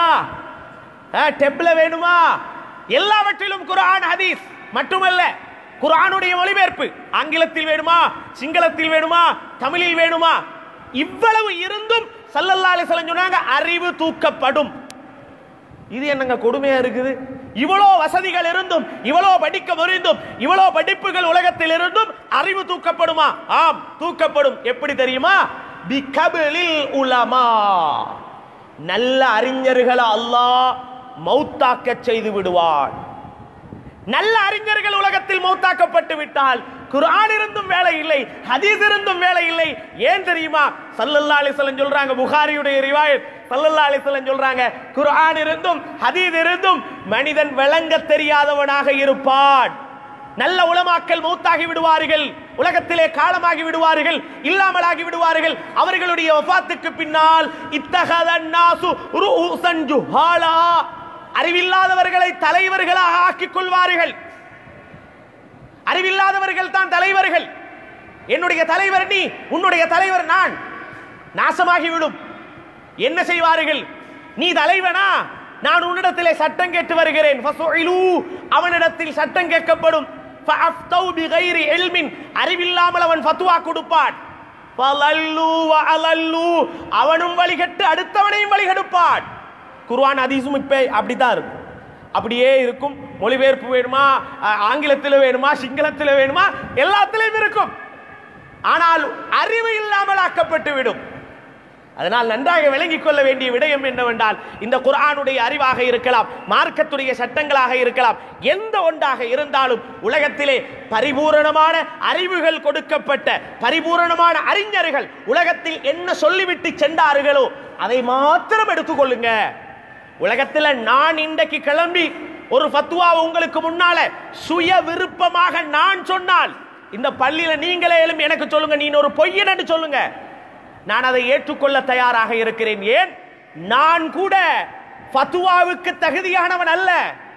டெப்ல வேணுமா, எல்லாவற்றிலும் குர்ஆன் ஹதீஸ் மட்டுமல்ல, குர்ஆனுடைய மொழிபெயர்ப்பு ஆங்கிலத்தில் வேணுமா, சிங்களத்தில் வேணுமா, தமிழில் வேணுமா, இவ்வளவு இருந்தும் ஸல்லல்லாஹு அலைஹி வஸல்லம் சொன்னாங்க அறிவு தூக்கப்படும். இது என்னங்க கொடுமையா இருக்குது? இவ்வளோ வசதிகள் இருந்தும், இவ்வளோ படிக்க முடிந்தும், இவ்வளோ படிப்புகள் உலகத்தில் இருந்தும் அறிவு தூக்கப்படுமா? ஆம், தூக்கப்படும். எப்படி தெரியுமா? பிகபிலில் உலமா, நல்ல அறிஞர்களை அல்லாஹ் மௌத்தாக்க செய்து விடுவான். நல்ல அறிஞர்கள் உலகத்தில் மௌத்தாக்கப்பட்டு விட்டால் குர்ஆன் இருந்தும் வேலை இல்லை, ஹதீஸ் இருந்தும் வேலை இல்லை. ஏன் தெரியுமா? ஸல்லல்லாஹு அலைஹி வஸல்லம் சொல்றாங்க, புகாரியுடைய ரிவாயத், ஸல்லல்லாஹு அலைஹி வஸல்லம் சொல்றாங்க, குர்ஆன் இருந்தும் ஹதீஸ் இருந்தும் மனிதன் விளங்க தெரியாதவனாக இருப்பான். நல்ல உலமாக்கள் மௌத்தாகி விடுவார்கள், உலகத்திலே காலமாகி விடுவார்கள், இல்லாமலாகி விடுவார்கள். அவர்களுடைய வஃபாத்துக்கு பின்னால் இத்தகதன் நாசு ரூஸன் ஜுஹாலா, அறிவில்லாதவர்களை தலைவர்களாக ஆக்கிக் கொள்வார்கள். அறிவில்லாதவர்கள் தான் தலைவர்கள். என்னுடைய தலைவர் நீ, உன்னுடைய தலைவர் நான். நாசமாகிவிடும். என்ன செய்வார்கள்? நீ தலைவனா, நான் உன்னிடத்திலே சட்டம் கேட்டு வருகிறேன். அவனிடத்தில் சட்டம் கேட்கப்படும். அறிவில்லாமல் அவன் ஃபத்வா கொடுப்பான். அவனும் வழிகட்டு அடுத்தவனையும் வழிகெடுப்பான். குர்ஆன் ஹதீஸும் இப்ப அப்படித்தான் இருக்கும். அப்படியே இருக்கும். மொழிபெயர்ப்பு வேணுமா, ஆங்கிலத்தில் வேணுமா, சிங்களத்தில் வேணுமா, எல்லாத்திலையும் இருக்கும். ஆனால் அறிவு இல்லாமல் ஆக்கப்பட்டு விடும். அதனால் நன்றாக விளங்கிக் கொள்ள வேண்டிய விடயம் என்னவென்றால், இந்த குர்ஆனுடைய அறிவாக இருக்கலாம், மார்க்கத்துடைய சட்டங்களாக இருக்கலாம், எந்த ஒன்றாக இருந்தாலும் உலகத்திலே பரிபூரணமான அறிவுகள் கொடுக்கப்பட்ட பரிபூரணமான அறிஞர்கள் உலகத்தில் என்ன சொல்லிவிட்டு சென்றார்களோ அதை மாத்திரம் எடுத்துக்கொள்ளுங்க. உலகத்தில் நான் இன்றைக்கு கிளம்பி ஒரு ஃபத்வா உங்களுக்கு முன்னால சுய விருப்பமாக நான் சொன்னால், இந்த பள்ளியில நீங்களே எழும்பி எனக்கு சொல்லுங்க, நீ ஒரு பொய்யன் என்று சொல்லுங்க, நான் அதை ஏற்றுக்கொள்ள தயாராக இருக்கிறேன். ஏன்? நான் கூட ஃபத்வாவுக்கு தகுதியானவன் அல்ல.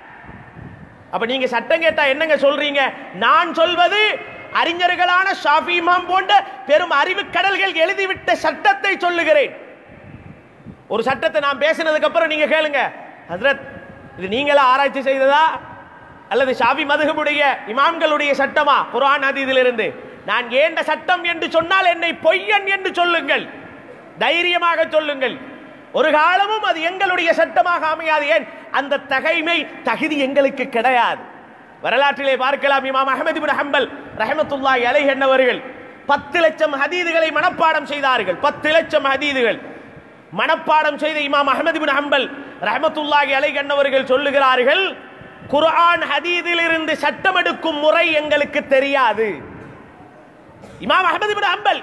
அப்ப நீங்க சட்டம் கேட்டா என்னங்க சொல்றீங்க? நான் சொல்வது அறிஞர்களான ஷாஃபி இமாம் போன்ற பெரும் அறிவு கடல்கள் எழுதிவிட்ட சட்டத்தை சொல்லுகிறேன். ஒரு சட்டத்தை நான் பேசினதுக்கு அப்புறம் நீங்க கேளுங்க, ஹஜ்ரத் இது நீங்களா ஆராய்ச்சி செய்ததா அல்லது ஷாஃபி மதுஹபுடைய இமாம்களுடைய சட்டமா குர்ஆன் ஹதீஸிலிருந்து? நான் ஏண்ட சட்டம் என்று சொன்னால் என்னை பொய்யன் என்று சொல்லுங்கள், தைரியமாக சொல்லுங்கள். ஒரு காலமும் அது எங்களுடைய சட்டமாக அமையாது. ஏன்? அந்த தகைமை தகுதி எங்களுக்கு கிடையாது. வரலாற்றிலே பார்க்கலாம், இமாம் அஹ்மத் இப்னு ஹம்பல் ரஹ்மத்துல்லாஹி அலைஹி என்பவர்கள் பத்து லட்சம் ஹதீதுகளை மனப்பாடம் செய்தார்கள். பத்து லட்சம் ஹதீதுகள் மனப்பாடம் செய்த இமாம் அஹ்மத் இப்னு ஹம்பல் ரஹ்மத்துல்லாஹி அலைஹி என்பவர்கள் சொல்லுகிறார்கள், குர்ஆன் ஹதீஸில் இருந்து சட்டம் எடுக்கும் முறை எங்களுக்கு தெரியாது. இமாம் அஹ்மத் இப்னு ஹம்பல்,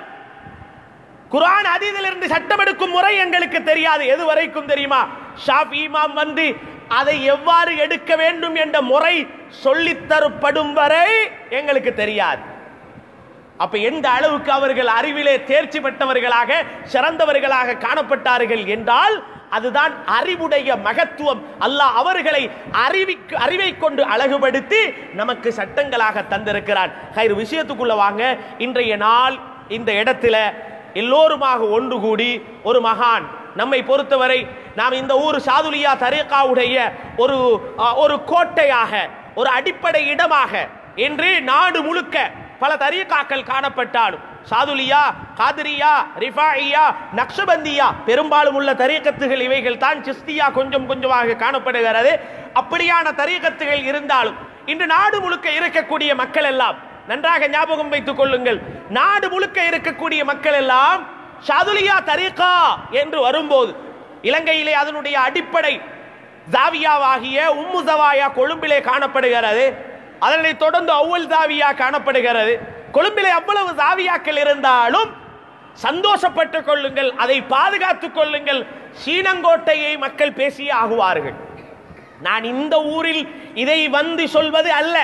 குர்ஆன் ஹதீஸில் இருந்து சட்டம் எடுக்கும் முறை எங்களுக்கு தெரியாது. எது வரைக்கும் தெரியுமா? ஷாஃபி இமாம் வந்து அதை எவ்வாறு எடுக்க வேண்டும் என்ற முறை சொல்லித்தரப்படும் வரை எங்களுக்கு தெரியாது. அப்ப எந்த அளவுக்கு அவர்கள் அறிவிலே தேர்ச்சி பெற்றவர்களாக சிறந்தவர்களாக காணப்பட்டார்கள் என்றால் அதுதான் அறிவுடைய மகத்துவம். அல்லாஹ் அவர்களை அறிவிக்கு அறிவை கொண்டு அழகுபடுத்தி நமக்கு சட்டங்களாக தந்திருக்கிறான். ஹைர், விஷயத்துக்குள்ள வாங்க. இன்றைய நாள் இந்த இடத்துல எல்லோருமாக ஒன்று கூடி ஒரு மகான், நம்மை பொறுத்தவரை நாம் இந்த ஊர் சாதுலியா தரீகாவுடைய ஒரு ஒரு கோட்டையாக, ஒரு அடிப்படை இடமாக இன்று நாடு முழுக்க பல தரீகாக்கள் காணப்பட்டாலும் சாதுலியா, காதிரியா, ரிஃபாயியா, நக்ஷபந்தியா பெரும்பாலும் உள்ள தரீகத்துகள் இவைகள் தான். சிஸ்தியா கொஞ்சம் கொஞ்சமாக காணப்படுகிறது. அப்படியான தரீகத்துகள் இருந்தாலும் இன்று நாடு முழுக்க இருக்கக்கூடிய மக்கள் எல்லாம் நன்றாக ஞாபகம் வைத்துக் கொள்ளுங்கள், நாடு முழுக்க இருக்கக்கூடிய மக்கள் எல்லாம் சாதுலியா தரீகா என்று வரும்போது, இலங்கையிலே அதனுடைய அடிப்படை ஜாவியாவாகிய உம்மு ஜவாயா கொழும்பிலே காணப்படுகிறது. அதனை தொடர்ந்து அவ்வல் ஜாவியா காணப்படுகிறது. கொழும்பிலே அவ்வளவு ஜாவியாக்கள் இருந்தாலும் சந்தோஷப்பட்டுக் கொள்ளுங்கள், அதை பாதுகாத்துக் கொள்ளுங்கள். சீனங்கோட்டையை மக்கள் பேசியே ஆகுவார்கள். நான் இந்த ஊரில் இதை வந்து சொல்வது அல்ல.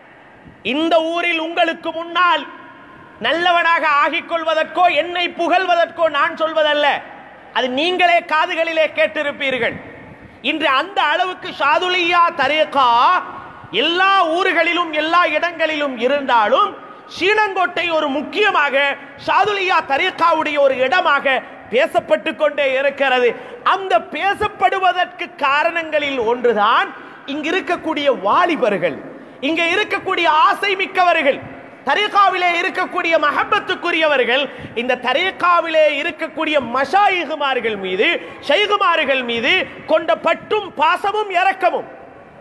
இந்த ஊரில் உங்களுக்கு முன்னால் நல்லவனாக ஆகிக் கொள்வதற்கோ என்னை புகழ்வதற்கோ நான் சொல்வதல்ல. அது நீங்களே காதுகளிலே கேட்டிருப்பீர்கள். இன்று அந்த அளவுக்கு சாதுலியா தரீகா எல்லா ஊர்களிலும் எல்லா இடங்களிலும் இருந்தாலும் சீனங்கோட்டை ஒரு முக்கியமாக சாதுலியா தரீகாவுடைய ஒரு இடமாக பேசப்பட்டு கொண்டே இருக்கிறது. அந்த பேசப்படுவதற்கு காரணங்களில் ஒன்றுதான் இங்கு இருக்கக்கூடிய வாலிபர்கள், இங்கே இருக்கக்கூடிய ஆசை மிக்கவர்கள், தரீகாவிலே இருக்கக்கூடிய மஹப்பத்துக்குரியவர்கள், இந்த தரீகாவிலே இருக்கக்கூடிய மஷாயிகுமார்கள் மீது, ஷைகுமார்கள் மீது கொண்ட பற்றும் பாசமும் இரக்கமும்.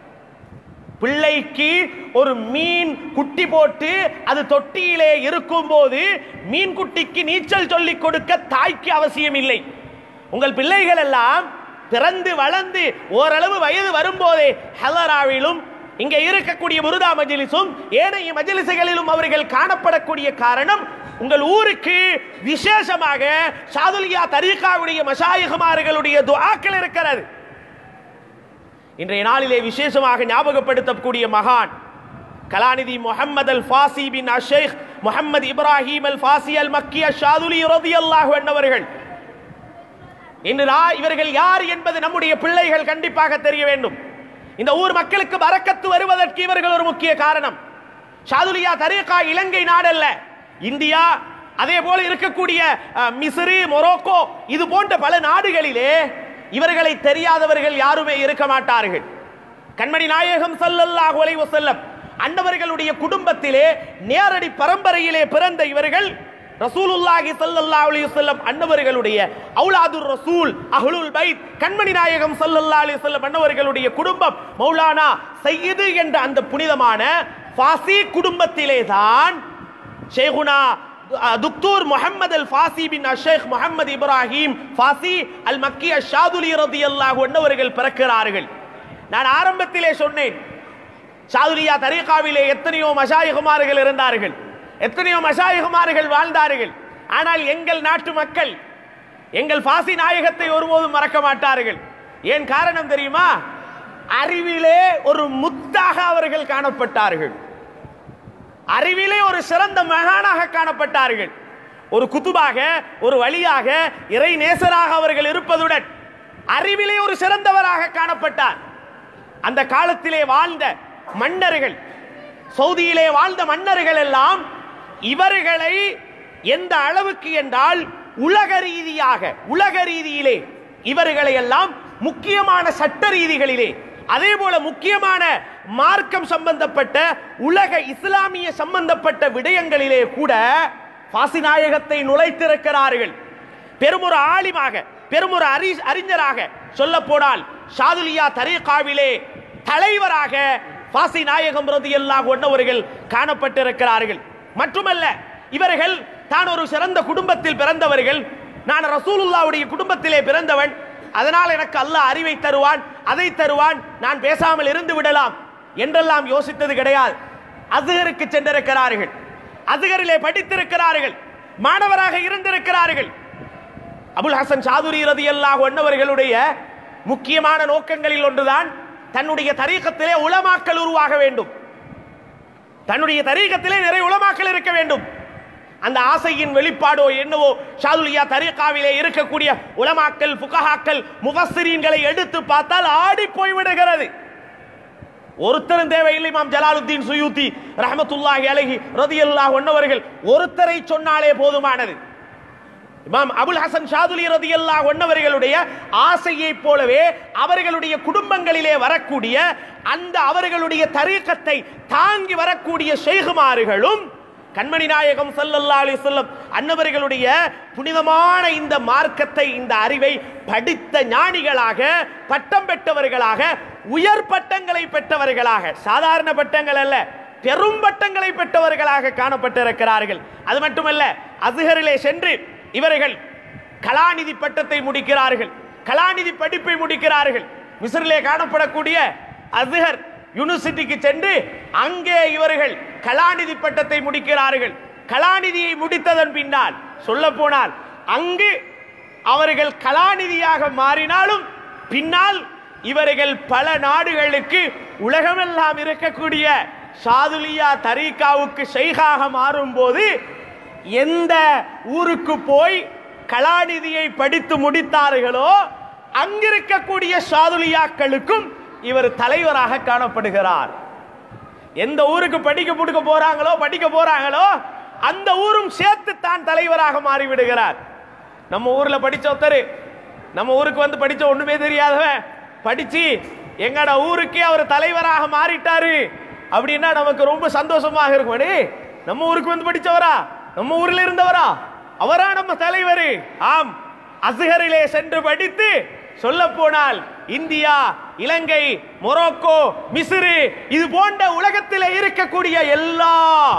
பிள்ளைக்கு ஒரு மீன் குட்டி போட்டு அது தொட்டியிலே இருக்கும் போது மீன் குட்டிக்கு நீச்சல் சொல்லிக் கொடுக்க தாய்க்கு அவசியம் இல்லை. உங்கள் பிள்ளைகள் எல்லாம் பிறந்து வளர்ந்து ஓரளவு வயது வரும்போதே ஹலராவிலும் இங்கே இருக்கக்கூடிய முருதா மஜ்லிஸும் ஏனைய மஜ்லிஸ்களிலும் அவர்கள் காணப்படக்கூடிய காரணம், உங்கள் ஊருக்கு விசேஷமாக சாதுலியா தரீகாவுடைய மஷாயிகுமார்களுடைய துஆக்கள் இருக்கிறது. இன்றைய நாளிலே விசேஷமாக ஞாபகப்படுத்தக்கூடிய மகான் கலாநிதி Muhammad al Fasi bin Ashaykh Muhammad Ibrahim al Fasi al Makki Ashadhili ரலியல்லாஹு அன்ஹு அவர்கள். இன்று இவர்கள் யார் என்பது நம்முடைய பிள்ளைகள் கண்டிப்பாக தெரிய வேண்டும். இந்த ஊர் மக்களுக்கு பரக்கத்து வருவதற்கு இவர்கள் ஒரு முக்கிய காரணம். ஷாதுலியா தரீகா இலங்கை நாடல்ல, இந்தியா, அதே போல இருக்கக்கூடிய மிஸ்ரி, மொரோக்கோ, இது போன்ற பல நாடுகளிலே இவர்களை தெரியாதவர்கள் யாருமே இருக்க மாட்டார்கள். கண்மணி நாயகம் ஸல்லல்லாஹு அலைஹி வஸல்லம் அன்னவர்களுடைய குடும்பத்திலே நேரடி பரம்பரையிலே பிறந்த இவர்கள் ரசூலுல்லாஹி ஸல்லல்லாஹு அலைஹி வஸல்லம் அன்னவர்களுடைய அவுலாதுர் ரசூல் அஹ்லுல் பைத், கண்மணி நாயகம் ஸல்லல்லாஹு அலைஹி வஸல்லம் அன்னவர்களுடைய குடும்பம் மௌலானா சையது என்ற அந்த புனிதமான ஃபாசி குடும்பத்திலே தான் ஷேகுனா துக்தூர் Muhammad al Fasi bin Ashaykh Muhammad Ibrahim Fasi al Makki Ashadhili ரலியல்லாஹு அன்ஹு அவர்கள் பிறக்கிறார்கள். நான் ஆரம்பத்திலே சொன்னேன், ஷாதுலியா தரீகாவிலே எத்தனையோ மஷாயிகுமார்கள் இருந்தார்கள், எத்தனையோ மஷாயிகுமார்கள் வாழ்ந்தார்கள். ஆனால் எங்கள் நாட்டு மக்கள் எங்கள் ஃபாசி நாயகத்தை ஒருபோதும் மறக்க மாட்டார்கள். ஏன் காரணம் தெரியுமா? அறிவிலே ஒரு முத்தாக அவர்கள் காணப்பட்டார்கள், அறிவிலே ஒரு சிறந்த மகானாக காணப்பட்டார்கள். ஒரு குத்துபாக, ஒரு வழியாக, இறை நேசராக அவர்கள் இருப்பதுடன் அறிவிலே ஒரு சிறந்தவராக காணப்பட்டார். அந்த காலத்திலே வாழ்ந்த மன்னர்கள், சவுதியிலே வாழ்ந்த மன்னர்கள் எல்லாம் இவர்களை எந்த அளவுக்கு என்றால் உலக ரீதியாக, உலக ரீதியிலே இவர்களை எல்லாம் முக்கியமான சட்ட ரீதிகளிலே, அதே போல முக்கியமான மார்க்கம் சம்பந்தப்பட்ட உலக இஸ்லாமிய சம்பந்தப்பட்ட விடயங்களிலே கூட ஃபாசி நாயகத்தை நுழைத்திருக்கிறார்கள். பெருமொரு ஆலிமாக, பெருமொரு அறிஞராக சொல்ல போனால் ஷாதுலியா தரீகாவிலே தலைவராக ஃபாசி நாயகம் ரலியல்லாஹு அன்ஹு அவர்கள் காணப்பட்டிருக்கிறார்கள். மட்டுமல்ல, இவர்கள் தான் ஒரு சிறந்த குடும்பத்தில் பிறந்தவர்கள், நான் ரசூலுல்லாஹ்வுடைய குடும்பத்திலே பிறந்தவன், அதனால் எனக்கு அல்லாஹ் அறிவை தருவான், அதை தருவான், நான் பேசாமல் இருந்து விடலாம் என்றெல்லாம் யோசித்தது கிடையாது. அஸ்ஹருக்கு சென்றிருக்கிறார்கள், அஸ்ஹரிலே படித்திருக்கிறார்கள், மாணவராக இருந்திருக்கிறார்கள். அபுல் ஹசன் ஷாதுலி ரலியல்லாஹு அன்ஹு அவர்களுடைய முக்கியமான நோக்கங்களில் ஒன்றுதான் தன்னுடைய தரீகத்திலே உலமாக்கள் உருவாக வேண்டும், தன்னுடைய தரீகத்திலே நிறைய உலமாக்கள் இருக்க வேண்டும். அந்த ஆசையின் வெளிப்பாடோ என்னவோ ஷாதுலியா தரீகாவிலே இருக்கக்கூடிய உலமாக்கள், ஃபுகஹாக்கள், முஃபஸ்ஸிரீன்களை எடுத்து பார்த்தால் ஆடி போய்விடுகிறது. ஒருத்தரும் தேவையில்லை. இமாம் ஜலாலுத்தீன் சுயூத்தி ரஹ்மத்துல்லாஹி அலைஹி ரலியல்லாஹு அன்ஹு அவர்கள் ஒருத்தரை சொன்னாலே போதுமானது. இமாம் அபுல் ஹசன் ஷாதுலி ரலியல்லாஹு அன்ஹு அவர்களுடைய ஆசையை போலவே அவர்களுடைய குடும்பங்களிலே வரக்கூடிய அந்த அவர்களுடைய தரீகத்தை தாங்கி வரக்கூடிய ஷைகுமார்களும் கண்மணி நாயகம் ஸல்லல்லாஹு அலைஹி வஸல்லம் அன்னவர்களுடைய புனிதமான இந்த மார்க்கத்தை, இந்த அறிவை படித்த ஞானிகளாக, பட்டம் பெற்றவர்களாக, உயர் பட்டங்களை பெற்றவர்களாக, சாதாரண பட்டங்கள் அல்ல, பெரும் பட்டங்களை பெற்றவர்களாக காணப்பட்டிருக்கிறார்கள். அது மட்டுமல்ல, அஸ்ஹரிலே சென்று இவர்கள் கலாநிதி பட்டத்தை முடிக்கிறார்கள், கலாநிதி படிப்பை முடிக்கிறார்கள். மிஸ்ரிலே காணப்படக்கூடிய அஸ்ஹர் யூனிவர்சிட்டிக்கு சென்று அங்கே இவர்கள் கலாநிதி பட்டத்தை முடிக்கிறார்கள். கலாநிதியை முடித்ததன் பின்னால் சொல்ல போனால் அங்கு அவர்கள் கலாநிதியாக மாறினாலும் பின்னால் இவர்கள் பல நாடுகளுக்கு உலகமெல்லாம் இருக்கக்கூடிய ஷாதுலியா தரீகாவுக்கு ஷைகாக மாறும் போது எந்த ஊருக்கு போய் கலாநிதியை படித்து முடித்தார்களோ அங்கிருக்கக்கூடிய ஷாதுலியாக்களுக்கும் இவர் தலைவராக காணப்படுகிறார். எந்த ஊருக்கு படிக்க கொடுக்க போறாங்களோ படிக்க போறாங்களோ அந்த ஊரும் சேர்த்து தான் தலைவராக மாறிவிடுகிறார். நம்ம ஊர்ல படிச்ச ஒருத்தர் நம்ம ஊருக்கு வந்து படிச்ச ஒண்ணுமே தெரியாதவன் படிச்சு எங்கட ஊருக்கே அவர் தலைவராக மாறிட்டாரு அப்படின்னா நமக்கு ரொம்ப சந்தோஷமாக இருக்கும். நம்ம ஊருக்கு வந்து படிச்சவரா, நம்ம ஊர்ல இருந்தவரா, அவரா நம்ம தலைவர்? ஆம், அஸ்ஹரிலே சென்று படித்து சொல்ல போனால் இந்தியா, இலங்கை, மொரோக்கோ, மிஸ்ரு இது போன்ற உலகத்தில் இருக்கக்கூடிய எல்லா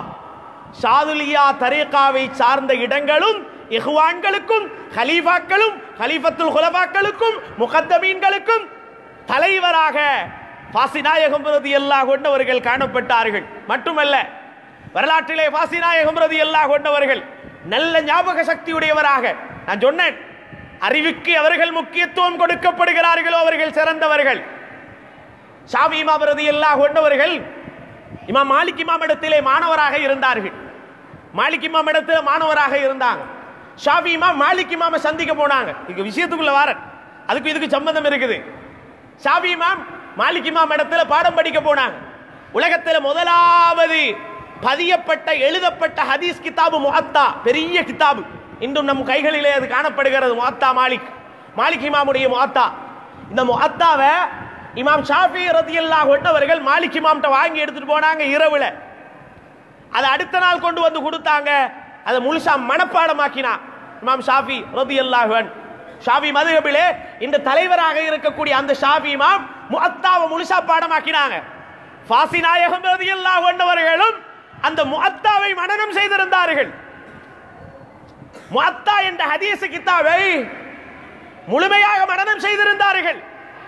ஷாதுலியா தரீகாவை சார்ந்த இடங்களும் இஹ்வான்களுக்கும் ஹலீஃபாக்களும் ஹலீஃபத்துல் குலஃபாக்களுக்கும் முகத்தமீன்களுக்கும் தலைவராக ஃபாசி நாயகம் ரலியல்லாஹு அன்ஹு அவர்கள் காணப்பட்டார்கள். மட்டுமல்ல, வரலாற்றிலே ஃபாசி நாயகம் ரலியல்லாஹு அன்ஹு அவர்கள் நல்ல ஞாபக சக்தி உடையவராக, நான் சொன்னேன், அறிவுக்கு அவர்கள் முக்கியத்துவம் கொடுக்கப்படுகிறார்களோ அவர்கள் சிறந்தவர்கள். ஷாஃபி இமாம் ரலியல்லாஹு அன்ஹு அவர்கள் இமாம் மாலிக் இமாம் இடத்திலே மாணவராக இருந்தார்கள். மாலிக் இமாம் இடத்துல மாணவராக இருந்தாங்க. ஷாஃபி இமாம் மாலிக் இமாமை சந்திக்க போனாங்க. இங்க விஷயத்துக்குள்ள வார அதுக்கு இதுக்கு சம்பந்தம் இருக்குது. ஷாஃபி இமாம் மாலிக் இமாம் இடத்துல பாடம் படிக்க போனாங்க. உலகத்தில் முதலாவது பதியப்பட்ட எழுதப்பட்ட ஹதீஸ் கிதாபு முஅத்தா, பெரிய கிதாபு, இன்றும் நம் கைகளிலே அது காணப்படுகிறது. முஅத்தா மாலிக், மாலிக் இமாமுடைய முஅத்தா. இந்த முஅத்தாவை இமாம் ஷாஃபி ரலியல்லாஹு அன்ஹு அவர்கள் மாலிக் இமாம்கிட்ட வாங்கி எடுத்துட்டு போனாங்க இரவுல. அதை அடுத்த நாள் கொண்டு வந்து கொடுத்தாங்க. அதை முழுசா மனப்பாடமாக்கினா இமாம் ஷாஃபி ரலியல்லாஹு அன்ஹு. ஷாஃபி மதுஹபிலே இந்த தலைவராக இருக்கக்கூடிய அந்த ஷாஃபி இமாம் முஅத்தாவை முழுசா பாடமாக்கினாங்க. ஃபாசி நாயகம் ரலியல்லாஹு அன்ஹு அவர்களும் அந்த முஅத்தாவை மனனம் செய்திருந்தார்கள். முஅத்தா என்ற ஹதீஸ் கிதாபை முழுமையாக மனனம் செய்திருந்தார்கள்.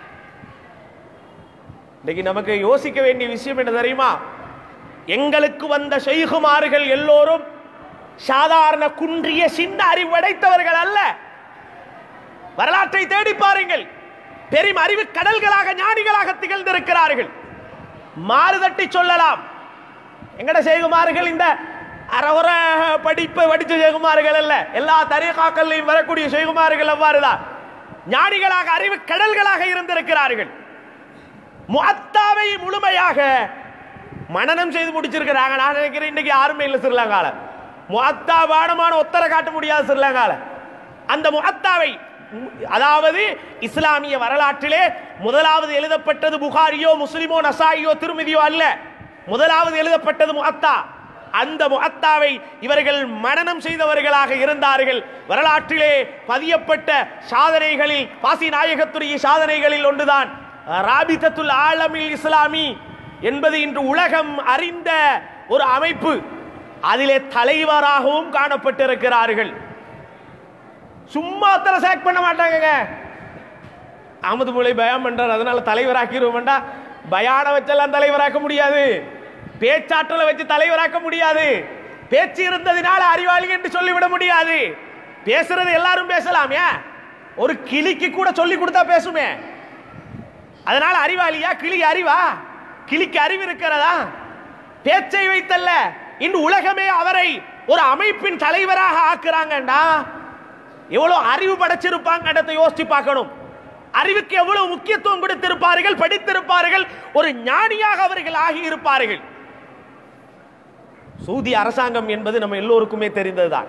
இன்னைக்கு நமக்கு யோசிக்க வேண்டிய விஷயம் என்ன தெரியுமா? எங்களுக்கு வந்த ஷைகுமார்கள் எல்லோரும் சாதாரண குன்றிய சின்ன அறிவடைத்தவர்கள் அல்ல. வரலாற்றை தேடி பாருங்கள். பெரும் அறிவு கடல்களாக ஞானிகளாக திகழ்ந்திருக்கிறார்கள். மாறுதட்டி சொல்லலாம், எங்கட ஷைகுமார்கள் இந்த அறவர படிப்பு படித்த ஷைகுமார்கள் அல்ல. எல்லா தரீகாக்கள்லையும் வரக்கூடிய ஷைகுமார்கள் அவ்வாறுதான் ஞானிகளாக அறிவு கடல்களாக இருந்திருக்கிறார்கள். முஅத்தாவை முழுமையாக மனனம் செய்து முடிச்சிருக்கிறாங்க. நான் நினைக்கிறேன் இன்னைக்கு யாருமே இல்லை ஸ்ரீலங்கால முஅத்தா பாடமான ஒத்தரை காட்ட முடியாது ஸ்ரீலங்கால. அந்த முஅத்தாவை, அதாவது இஸ்லாமிய வரலாற்றிலே முதலாவது எழுதப்பட்டது புகாரியோ முஸ்லிமோ நசாயியோ திருமிதியோ அல்ல, முதலாவது எழுதப்பட்டது முஅத்தா. அந்த முஅத்தாவை இவர்கள் மனனம் செய்தவர்களாக இருந்தார்கள். வரலாற்றிலே பதியப்பட்ட சாதனைகளில் பாசி நாயகத்துடைய சாதனைகளில் ஒன்றுதான் ராபிதத்துல் ஆலமில் இஸ்லாமி என்பது இன்று உலகம் அறிந்த ஒரு அமைப்பு. அதிலே தலைவராகவும் காணப்பட்டிருக்கிறார்கள். சும்மா அத்தனை செலக்ட் பண்ண மாட்டாங்க. அஹமது மொழி பயான் பண்றார், அதனால தலைவராக்கிடுவோம்டா. பயான வச்செல்லாம் தலைவராக்க முடியாது, பேச்சாற்றலை வச்சு தலைவராக்க முடியாது, பேச்சு இருந்ததினால அறிவாளி என்று சொல்லிவிட முடியாது. பேசுறது எல்லாரும் பேசலாம், ஏன் ஒரு கிளிக்கு கூட சொல்லி கொடுத்தா பேசுமே. அதனால அறிவாளியா? கிளி அறிவா? கிளிக்கு அறிவு இருக்கிறதா? பேச்சை வைத்தல்ல, இன்று உலகமே அவரை ஒரு அமைப்பின் தலைவராக ஆக்குறாங்கடா. எவ்வளவு அறிவு படைச்சிருப்பாங்க யோசிச்சு பார்க்கணும். அறிவுக்கு எவ்வளவு முக்கியத்துவம் கொடுத்திருப்பார்கள், படித்திருப்பார்கள், ஒரு ஞானியாக அவர்கள் ஆகி இருப்பார்கள். சவுதி அரசாங்கம் என்பது நம்ம எல்லோருக்குமே தெரிந்ததுதான்.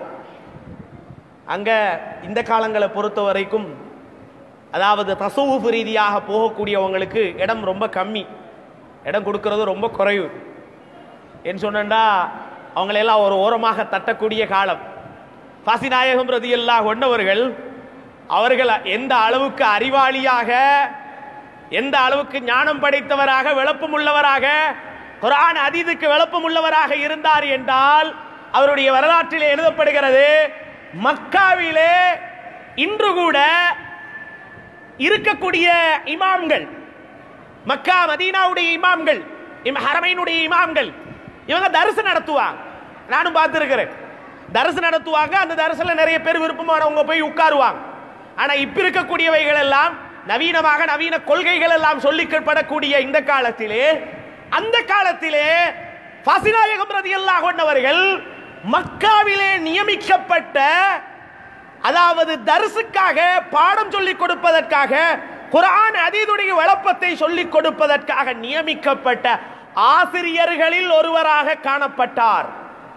அங்க இந்த காலங்களை பொறுத்த வரைக்கும், அதாவது தசவுஃப் ரீதியாக போகக்கூடியவங்களுக்கு இடம் ரொம்ப கம்மி, இடம் கொடுக்கறது ரொம்ப குறைவு. என்று சொன்னா அவங்களெல்லாம் ஒரு ஓரமாக தட்டக்கூடிய காலம். பாசி நாயகம் ரலியல்லாஹு அன்ஹு அவர்கள் அவர்கள் எந்த அளவுக்கு அறிவாளியாக, எந்த அளவுக்கு ஞானம் படைத்தவராக, விளப்பம் உள்ளவராக, குர்ஆன் ஹதீஸுக்கு விளப்பம் உள்ளவராக இருந்தார் என்றால் அவருடைய வரலாற்றிலே எழுதப்படுகிறது, மக்காவிலே இன்று கூட இருக்கக்கூடிய இமாம்கள், மக்கா மதீனாவுடைய இமாம்கள், ஹரமைனுடைய இமாம்கள், இவங்க தரிசு நடத்துவாங்க. நானும் பார்த்திருக்கிறேன். தரிசு நடத்துவாங்க. அந்த தரிசில் நிறைய பேர் விருப்பமானவங்க போய் உட்காருவாங்க. ஆனா இப்ப இருக்கக்கூடியவைகள் எல்லாம் நவீனமாக நவீன கொள்கைகள் எல்லாம் சொல்லிக்கப்படக்கூடிய இந்த காலத்திலே, அந்த காலத்திலே பாசி நாயகம் ரலியல்லாஹு அன்ஹு அவர்கள் மக்காவிலே நியமிக்கப்பட்ட, அதாவது தரிசுக்காக பாடம் சொல்லிக் கொடுப்பதற்காக, குர்ஆன் ஹதீஸுடைய விளப்பத்தை சொல்லிக் கொடுப்பதற்காக நியமிக்கப்பட்ட ஆசிரியர்களில் ஒருவராக காணப்பட்டார்.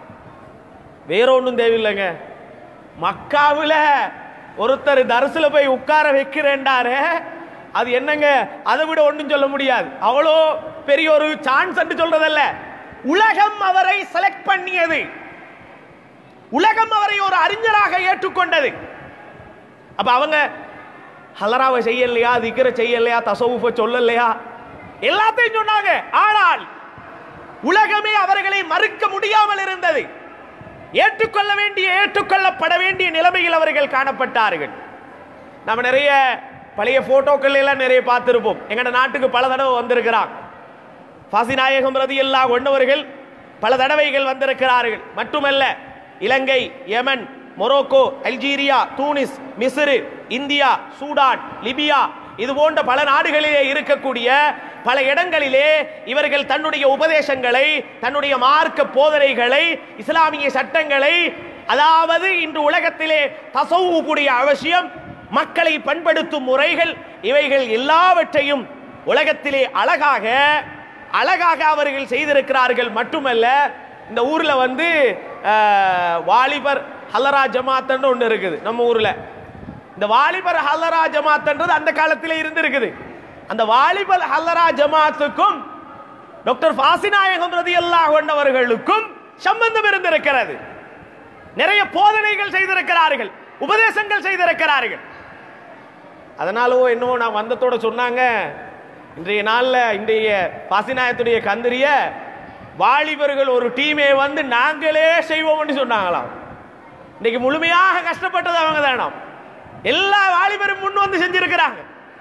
வேற ஒன்றும் தேவையில்லைங்க. மக்காவில் ஒருத்தர் தரிசுல போய் உட்கார வைக்கிறேன்டாரு, அது என்னங்க, அதை விட ஒன்றும் சொல்ல முடியாது. அவ்வளோ பெரிய ஒரு சான்ஸ் என்று சொல்றதல்ல, உலகம் அவரை செலக்ட் பண்ணியது, உலகம் அவரை ஒரு அறிஞராக ஏற்றுக்கொண்டது. அப்ப அவங்க ஹலராவை செய்யலையா, திக்ர செய்யலையா, தசவுஃப சொல்லலையா, எல்லாத்தையும் சொன்னாங்க. ஆனால் உலகமே அவர்களை மறுக்க முடியாமல் இருந்தது. ஏற்றுக்கொள்ள வேண்டிய, ஏற்றுக்கொள்ளப்பட வேண்டிய நிலைமையில் அவர்கள் காணப்பட்டார்கள். நம்ம நிறைய பழைய போட்டோக்கள் எல்லாம் நிறைய பார்த்திருப்போம். எங்கட நாட்டுக்கு பல தடவை வந்திருக்கிறார் பாசி நாயகம் ரலியல்லாஹு அன்ஹு அவர்கள், பல தடவைகள் வந்திருக்கிறார்கள். மட்டுமல்ல, Ilangai, Yemen, Morocco, Algeria, Tunis, Misr, India, Sudan, Libya இது போன்ற பல நாடுகளிலே இருக்கக்கூடிய பல இடங்களிலே இவர்கள் தன்னுடைய உபதேசங்களை, தன்னுடைய மார்க்க போதனைகளை, இஸ்லாமிய சட்டங்களை, அதாவது இன்று உலகத்திலே தசவுடைய அவசியம், மக்களை பண்படுத்தும் முறைகள், இவைகள் எல்லாவற்றையும் உலகத்திலே அழகாக அழகாக அவர்கள் செய்திருக்கிறார்கள். மட்டுமல்ல, இந்த ஊர்ல வந்து வாலிபர் ஹல்லரா ஜமாத்ன்னு ஒன்று இருக்குது நம்ம ஊர்ல. இந்த வாலிபர் ஹல்லரா ஜமாத்ன்றது அந்த காலத்திலே இருந்திருக்குது. அந்த வாலிபர் ஹல்லரா ஜமாத்துக்கும் டாக்டர் ஃபாசிநாயகம் ரலியல்லாஹு அன்ஹு அவர்களுக்கும் சம்பந்தம் இருந்திருக்கிறது. நிறைய போதனைகள் செய்திருக்கிறார்கள், உபதேசங்கள் செய்திருக்கிறார்கள். அதனாலோ என்னவோ நான் வந்தத்தோட சொன்னாங்க, இன்றைய நாளில் இன்றைய பாசிநாயகத்துடைய கந்திரிய வாலிபர்கள் ஒரு டீமே வந்து நாங்களே செய்வோம்னு சொன்னாங்களாம். இன்னைக்கு முழுமையாக கஷ்டப்பட்டது அவங்க தானாம். எல்லா வாலிபரும் முன் வந்து செஞ்சிருக்கிறாங்க.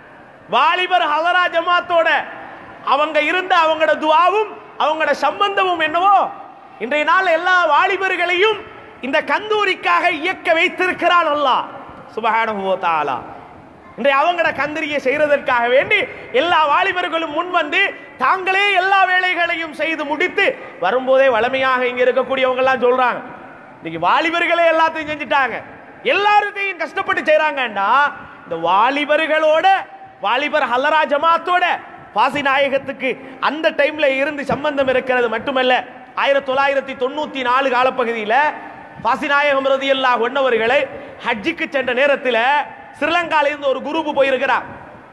வாலிபர் ஹல்லரா ஜமாத்தோட அவங்க இருந்த அவங்களோட துஆவும் அவங்களோட சம்பந்தமும் என்னவோ இன்றைய நாள் எல்லா வாலிபர்களையும் இந்த கந்தூரிக்காக இயக்க வைத்திருக்கிறான் அல்லாஹ் சுப்ஹானஹு வ தஆலா. இன்றைய அவங்களோட கந்தூரியை செய்யறதற்காக வேண்டி எல்லா வாலிபர்களும் முன் வந்து தாங்களே எல்லா வேலைகளையும் செய்து முடித்து வரும்போதே வளமையாக இங்க இருக்கக்கூடியவங்க எல்லாம் சொல்றாங்க, இன்னைக்கு வாலிபர்களே எல்லாத்தையும் செஞ்சுட்டாங்க, எல்லாருக்கையும் கஷ்டப்பட்டு செய்யறாங்கன்னா இந்த வாலிபர்களோட வாலிபர் ஹல்லரா ஜமாத்தோட பாசிநாயகத்துக்கு அந்த டைம்ல இருந்து சம்பந்தம் இருக்கிறது மட்டுமல்ல, ஆயிரத்தி தொள்ளாயிரத்தி தொண்ணூத்தி நாலு காலப்பகுதியில் பாசிநாயகம் ரலியல்லாஹு அன்ஹு அவர்களை ஹஜ்ஜுக்கு சென்ற நேரத்தில் ஸ்ரீலங்கால இருந்து ஒரு குரூப் போயிருக்கிறார்.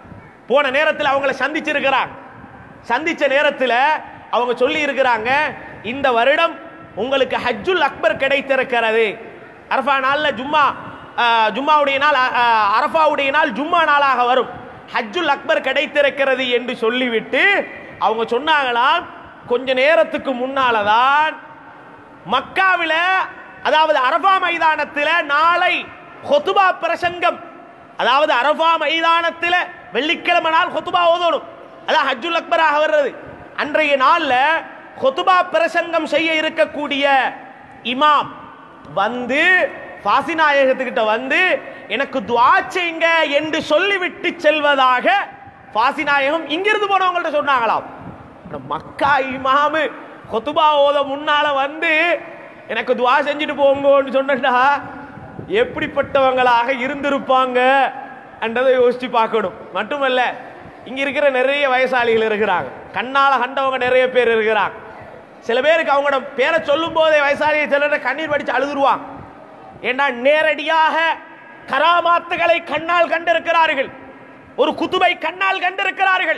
போன நேரத்தில் அவங்களை சந்திச்சிருக்கிறார். சந்திச்ச நேரத்தில் அவங்க சொல்லி இருக்கிறாங்க, இந்த வருடம் உங்களுக்கு ஹஜ்ஜுல் அக்பர் கிடைத்திருக்கிறது. அரஃபா நாள்ல ஜும்மா ஜும்மாவுடைய நாள், அரஃபாவுடைய நாள் ஜும்மா நாளாக வரும், ஹஜ்ஜுல் அக்பர் கிடைத்திருக்கிறது என்று சொல்லிவிட்டு அவங்க சொன்னாங்களாம், கொஞ்ச நேரத்துக்கு முன்னாலதான் மக்காவில, அதாவது அரஃபா மைதானத்தில் நாளை ஹுதுபா பிரசங்கம், அதாவது அரஃபா மைதானத்தில் வெள்ளிக்கிழமை நாள் ஹுதுபா ஓதணும், அதான் ஹஜ்ஜுல் அக்பராக வர்றது. அன்றைய நாள்ல ஹுதுபா பிரசங்கம் செய்ய இருக்கக்கூடிய இமாம் வந்து பாசிநாயகத்துக்கிட்ட வந்து எனக்கு துஆ செய்யுங்க என்று சொல்லிவிட்டு செல்வதாக பாசிநாயகம் இங்கிருந்து போனவங்கள்ட்ட சொன்னாங்களாம். மக்கா இமாமு ஹுதுபா ஓத முன்னால வந்து எனக்கு துஆ செஞ்சுட்டு போங்கன்னு சொன்னா எப்படிப்பட்டவங்களாக இருந்திருப்பாங்க என்றதை யோசிச்சு பார்க்கணும். மட்டுமல்ல, இங்க இருக்கிற நிறைய வயசாளிகள் இருக்கிறாங்க, கண்ணால கண்டவங்க நிறைய பேர் இருக்கிறாங்க. சில பேருக்கு அவங்களோட பேரை சொல்லும் போதே வயசாளியை சிலரை கண்ணீர் வடிச்சு அழுதுருவாங்க. ஏன்னா நேரடியாக கராமாத்துகளை கண்ணால் கண்டிருக்கிறார்கள், ஒரு குதுபை கண்ணால் கண்டிருக்கிறார்கள்.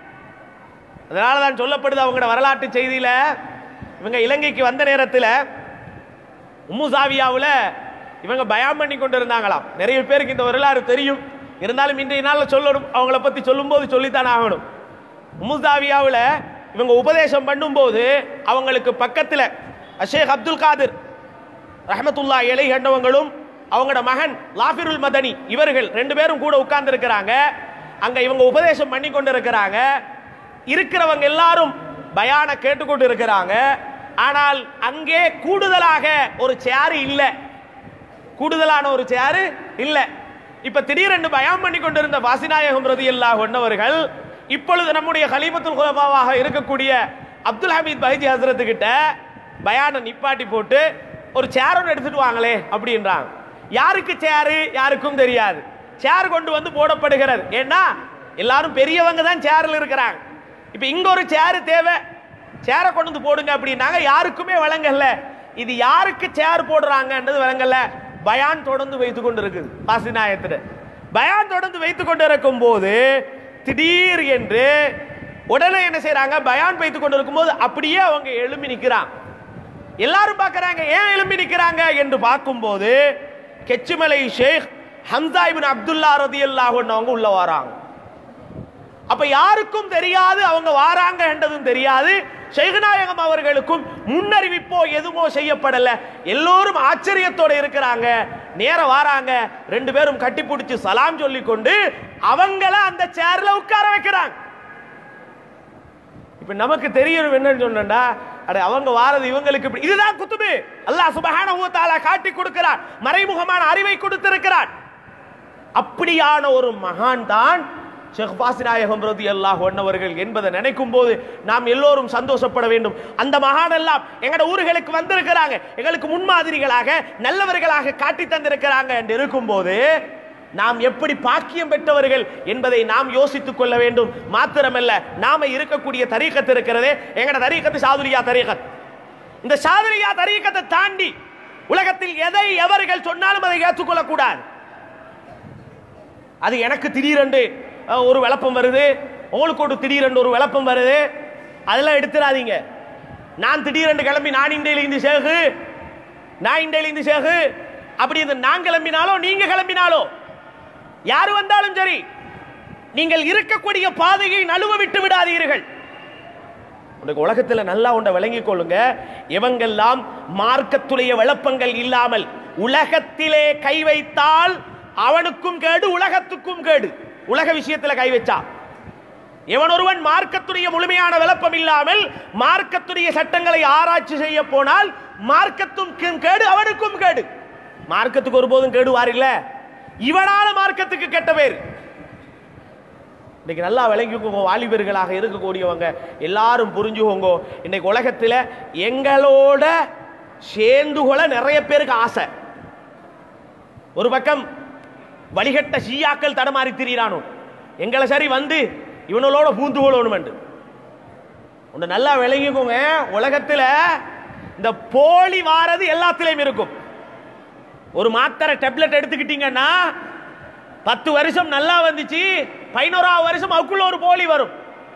அதனால தான் சொல்லப்படுது அவங்களோட வரலாற்று செய்தியில, இவங்க இலங்கைக்கு வந்த நேரத்தில் உம்முசாவியாவில் இவங்க பயான் பண்ணி கொண்டு இருந்தாங்களாம். நிறைய பேருக்கு இந்த வரலாறு தெரியும், இருந்தாலும் இன்றைய நாளில் சொல்லணும், அவங்கள பற்றி சொல்லும்போது சொல்லித்தான் ஆகணும். உம்முசாவியாவில் இவங்க உபதேசம் பண்ணும்போது அவங்களுக்கு பக்கத்தில் ஷேக் அப்துல் காதிர் ரஹ்மத்துல்லாஹி அலைஹி என்றவங்களும் அவங்களோட மகன் லாஃபிருல் மதனி இவர்கள் ரெண்டு பேரும் கூட உட்கார்ந்து இருக்கிறாங்க. அங்க இவங்க உபதேசம் பண்ணி கொண்டு இருக்கிறாங்க. இருக்கிறவங்க எல்லாரும் பயான கேட்டுக்கொண்டு இருக்கிறாங்க. ஆனால் அங்கே கூடுதலாக ஒரு சேரு இல்லை, கூடுதலான ஒரு சேரு இல்லை. இப்ப திடீரென்று பயான் பண்ணி கொண்டிருந்த பாசிநாயகம் ரலியல்லாஹு அன்ஹு அவர்கள் இப்பொழுது நம்முடைய கலீஃபத்துல் குலஃபாவாக இருக்கக்கூடிய அப்துல் ஹமீத் பைஜி ஹஸ்ரத் கிட்ட பயானை நிப்பாட்டி போட்டு ஒரு சேர் ஒன்று எடுத்துட்டு வாங்களே அப்படின்றாங்க. யாருக்கு சேரு யாருக்கும் தெரியாது. சேர் கொண்டு வந்து போடப்படுகிறது. ஏன்னா எல்லாரும் பெரியவங்க தான் சேர்ல இருக்கிறாங்க. இப்ப இங்க ஒரு சேரு தேவை, சேரை கொண்டு வந்து போடுங்க அப்படின்னாங்க. யாருக்குமே வழங்கல. இது யாருக்கு சேர் போடுறாங்கன்றது வழங்கல. பயான் தொடர்ந்து வைத்துக் கொண்டு இருக்குது. பாசிநாயகத்துல பயான் தொடர்ந்து வைத்துக் கொண்டு இருக்கும் போது திடீர் என்று உடனே என்ன செய்யறாங்க, பயான் வைத்துக் கொண்டு இருக்கும் போது அப்படியே அவங்க எழும்பி நிக்கிறாங்க. எல்லாரும் பார்க்கறாங்க, ஏன் எழும்பி நிக்கிறாங்க என்று பார்க்கும்போது கெச்சுமலை ஷேக் ஹம்சா இப்னு அப்துல்லா ரலியல்லாஹு அன்ஹு அவங்க உள்ள வராங்க. அப்ப யாருக்கும் தெரியாது அவங்க வாராங்க என்றதும் தெரியாது. ஷேக்நாயகம் அவர்களுக்கும் முன்னறிவிப்போ எதுவோ செய்யப்படல. எல்லோரும் ஆச்சரியத்தோட இருக்கிறாங்க. நேர வாராங்க, ரெண்டு பேரும் கட்டி பிடிச்சு சலாம் சொல்லி கொண்டு அவங்கள அந்த சேர்ல உட்கார வைக்கிறாங்க. இப்ப நமக்கு தெரியணும் என்னன்னு சொன்னா, அட அவங்க வாரது இவங்களுக்கு இப்படி, இதுதான் குத்துபு. அல்லாஹ் சுப்ஹானஹு வ தஆலா காட்டி கொடுக்கிறார், மறைமுகமான அறிவை கொடுத்திருக்கிறார். அப்படியான ஒரு மகான் தான் ஷேக் பாசிநாயகம் ரலியல்லாஹு அன்ஹு அவர்கள் என்பதை நினைக்கும் போது நாம் எல்லோரும் சந்தோஷப்பட வேண்டும். அந்த மகானெல்லாம் எங்கட ஊர்களுக்கு வந்திருக்கிறாங்க, எங்களுக்கு முன்மாதிரிகளாக நல்லவர்களாக காட்டி தந்திருக்கிறாங்க என்று இருக்கும்போது நாம் எப்படி பாக்கியம் பெற்றவர்கள் என்பதை நாம் யோசித்துக் கொள்ள வேண்டும். மாத்திரமல்ல, நாம இருக்கக்கூடிய தரீகத் இருக்கிறதே, எங்கட தரீகத்து சாதுலியா தரீகத். இந்த சாதுலியா தரீகத்தை தாண்டி உலகத்தில் எதை எவர்கள் சொன்னாலும் அதை ஏற்றுக்கொள்ளக் கூடாது. அது எனக்கு திடீரென்று ஒரு விளப்பம் வருது, உங்களுக்கு ஒரு திடீரென்று ஒரு விளப்பம் வருது, அதெல்லாம் எடுத்துடாதீங்க. நான் திடீரென்று கிளம்பி நான் இண்டையில இருந்து சேகு நான் இண்டையில இருந்து சேகு அப்படி நான் கிளம்பினாலோ நீங்க கிளம்பினாலோ யாரு வந்தாலும் சரி, நீங்கள் இருக்கக்கூடிய பாதையை நழுவ விட்டு விடாதீர்கள். உலகத்தில் நல்லா ஒன்றை விளங்கிக் கொள்ளுங்க. இவங்கெல்லாம் மார்க்கத்துடைய விளப்பங்கள் இல்லாமல் உலகத்திலே கை வைத்தால் அவனுக்கும் கேடு, உலகத்துக்கும் கேடு. உலக விஷயத்தில் கை வச்சா எவன் ஒருவன் மார்க்கத்துடைய முழுமையான விளப்பம் இல்லாமல் மார்க்கத்துடைய சட்டங்களை ஆராய்ச்சி செய்ய போனால் மார்க்கத்துக்கும் கேடு, அவனுக்கும் கேடு. மார்க்கத்துக்கு ஒருபோதும் கேடுவார் இல்ல, இவனால மார்க்கத்துக்கு கெட்ட பேர். இன்னைக்கு நல்லா விளங்கிக்கோங்க, வாலிபர்களாக இருக்கக்கூடியவங்க எல்லாரும் புரிஞ்சுக்கோங்க. இன்னைக்கு உலகத்தில் எங்களோட சேர்ந்து கொள்ள நிறைய பேருக்கு ஆசை. ஒரு பக்கம் வழிகட்ட ஷியாக்கள் தடமாறி திரியிறானோ, எங்களை சரி வந்து இவனோட பூந்து கொள்ளணும். ஒன்று நல்லா விளங்கிக்கோங்க, உலகத்தில் இந்த போலி வாரது எல்லாத்திலையும் இருக்கும். ஒரு மாத்திரை டேப்லெட் எடுத்துக்கிட்டீங்கன்னா பத்து வருஷம் நல்லா வந்துச்சு, பதினோராவது வருஷம் அதுக்குள்ள ஒரு போலி வரும்.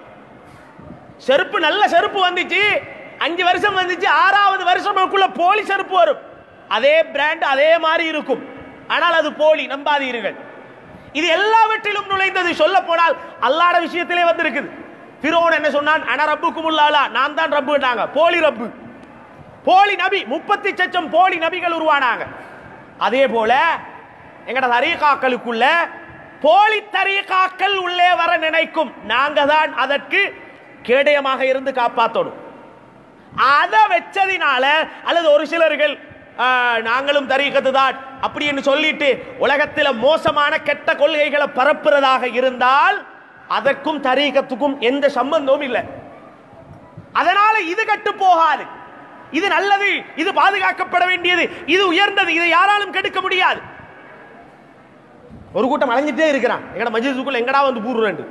செருப்பு நல்ல செருப்பு வந்துச்சு, அஞ்சு வருஷம் வந்துச்சு, ஆறாவது வருஷம் அதுக்குள்ள போலி செருப்பு வரும். அதே பிராண்ட் அதே மாதிரி இருக்கும், ஆனால் அது போலி, நம்பாதீர்கள். இது எல்லாவற்றிலும் நுழைந்தது. சொல்ல போனால் அல்லாஹ்வுடைய விஷயத்திலே வந்திருக்குது. ஃபிரௌன் என்ன சொன்னான்? அன ரப்புக்குமுல் ஆலா, நான் தான் ரப்புட்டாங்க. போலி ரப்பு, போலி நபி, முப்பத்தி சச்சம் போலி நபிகள் உருவானாங்க. அதே போல எங்கட தரீகாக்களுக்குள்ள போலி தரீகாக்கள் உள்ளே வர நினைக்கும், நாங்க தான் அதற்கு கேடயமாக இருந்து காப்பாற்றணும். அதை வச்சதினால அல்லது ஒரு சிலர்கள் நாங்களும் தரீகத்து தான் அப்படின்னு சொல்லிட்டு உலகத்தில் மோசமான கெட்ட கொள்கைகளை பரப்புறதாக இருந்தால் அதற்கும் தரீகத்துக்கும் எந்த சம்பந்தமும் இல்லை. அதனால இது கட்டு போகாது, இது நல்லது, இது பாதுகாக்கப்பட வேண்டியது, இது உயர்ந்தது, இதை யாராலும் கெடுக்க முடியாது. ஒரு கூட்டம் அலைஞ்சிட்டே இருக்கிறான், எங்கட மஜ்லிஸுக்குள்ள எங்கடா வந்து பூர்றேன்.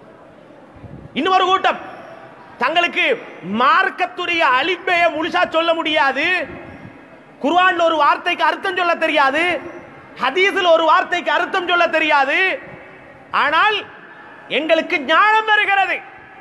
இன்னொரு கூட்டம் தங்களுக்கு மார்க்கத்துடைய அலிப்பையை முழுசா சொல்ல முடியாது, குர்ஆன்ல ஒரு வார்த்தைக்கு அர்த்தம் சொல்ல தெரியாது, ஹதீஸ்ல ஒரு வார்த்தைக்கு அர்த்தம் சொல்ல தெரியாது, ஆனால் எங்களுக்கு ஞானம் வருகிறது.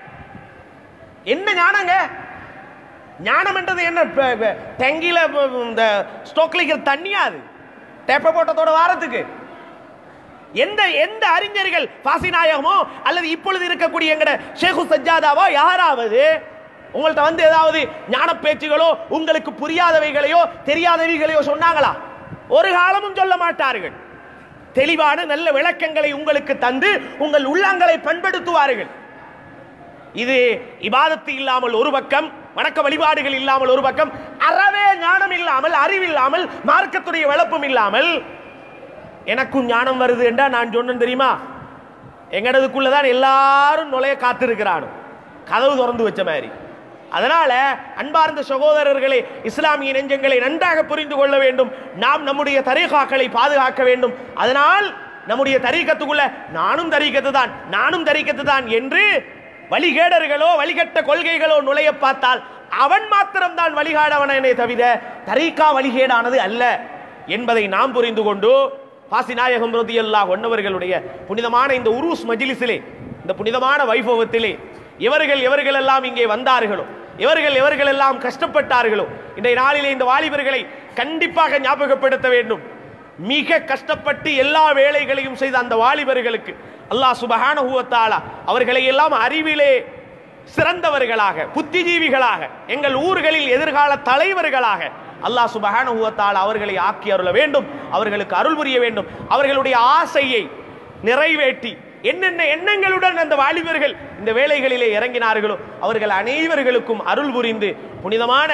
என்ன ஞானங்க? ஞானம் என்றது என்ன? டங்கில இந்த ஸ்டோக்லிக்கிற தண்ணியாது டேப்ப போட்டதோட வாரத்துக்கு எந்த எந்த அறிஞர்கள் பாசிநாயகமோ அல்லது இப்பொழுது இருக்கக்கூடிய எங்கட ஷேகு சஜ்ஜாதாவோ யாராவது உங்கள்ட்ட வந்து ஏதாவது ஞான பேச்சுகளோ உங்களுக்கு புரியாதவைகளையோ தெரியாதவைகளையோ சொன்னாங்களா? ஒரு காலமும் சொல்ல மாட்டார்கள். தெளிவான நல்ல விளக்கங்களை உங்களுக்கு தந்து உங்கள் உள்ளங்களை பண்படுத்துவார்கள். இது இபாதத்து இல்லாமல் ஒரு பக்கம், வணக்க வழிபாடுகள் இல்லாமல் ஒரு பக்கம், அறவே ஞானம் இல்லாமல், அறிவில்லாமல், மார்க்கத்துடைய விளப்பம் இல்லாமல் எனக்கும் ஞானம் வருது என்றா நான் சொன்னேன் தெரியுமா? எங்கடதுக்குள்ளதான் எல்லாரும் நுழைய காத்திருக்கிறானோ, கதவு திறந்து வச்ச மாதிரி. அதனால அன்பார்ந்த சகோதரர்களே, இஸ்லாமிய நெஞ்சங்களை நன்றாக புரிந்து கொள்ள வேண்டும். நாம் நம்முடைய தரீகாக்களை பாதுகாக்க வேண்டும். அதனால் நம்முடைய தரீகத்துக்குள்ள நானும் தரீகத்து தான் நானும் தரீகத்து தான் என்று வழிகேடர்களோ வழிகட்ட கொள்கைகளோ நுழைய பார்த்தால் அவன் மாத்திரம்தான் வழிகாடவனே தவிர தரீகா வழிகேடானது அல்ல என்பதை நாம் புரிந்து கொண்டு பாசிநாயகம் ரலியல்லாஹு அன்ஹு அவர்களுடைய புனிதமான இந்த உருஸ் மஜ்லிஸிலே, இந்த புனிதமான வைபவத்திலே இவர்கள் எவர்கள் எல்லாம் இங்கே வந்தார்களோ, இவர்கள் எவர்கள் எல்லாம் கஷ்டப்பட்டார்களோ, இன்றைய நாளிலே இந்த வாலிபர்களை கண்டிப்பாக ஞாபகப்படுத்த வேண்டும். மிக கஷ்டப்பட்டு எல்லா வேலைகளையும் செய்த அந்த வாலிபர்களுக்கு அல்லாஹ் சுப்ஹானஹு வ தஆலா அவர்களை எல்லாம் அறிவிலே சிறந்தவர்களாக, புத்திஜீவிகளாக, எங்கள் ஊர்களில் எதிர்கால தலைவர்களாக அல்லாஹ் சுப்ஹானஹு வ தஆலா அவர்களை ஆக்கி அருள வேண்டும். அவர்களுக்கு அருள் புரிய வேண்டும். அவர்களுடைய ஆசையை நிறைவேற்றி என்னென்ன எண்ணங்களுடன் அந்த வாலிபர்கள் இந்த வேலைகளிலே இறங்கினார்களோ அவர்கள் அனைவர்களுக்கும் அருள் புரிந்து புனிதமான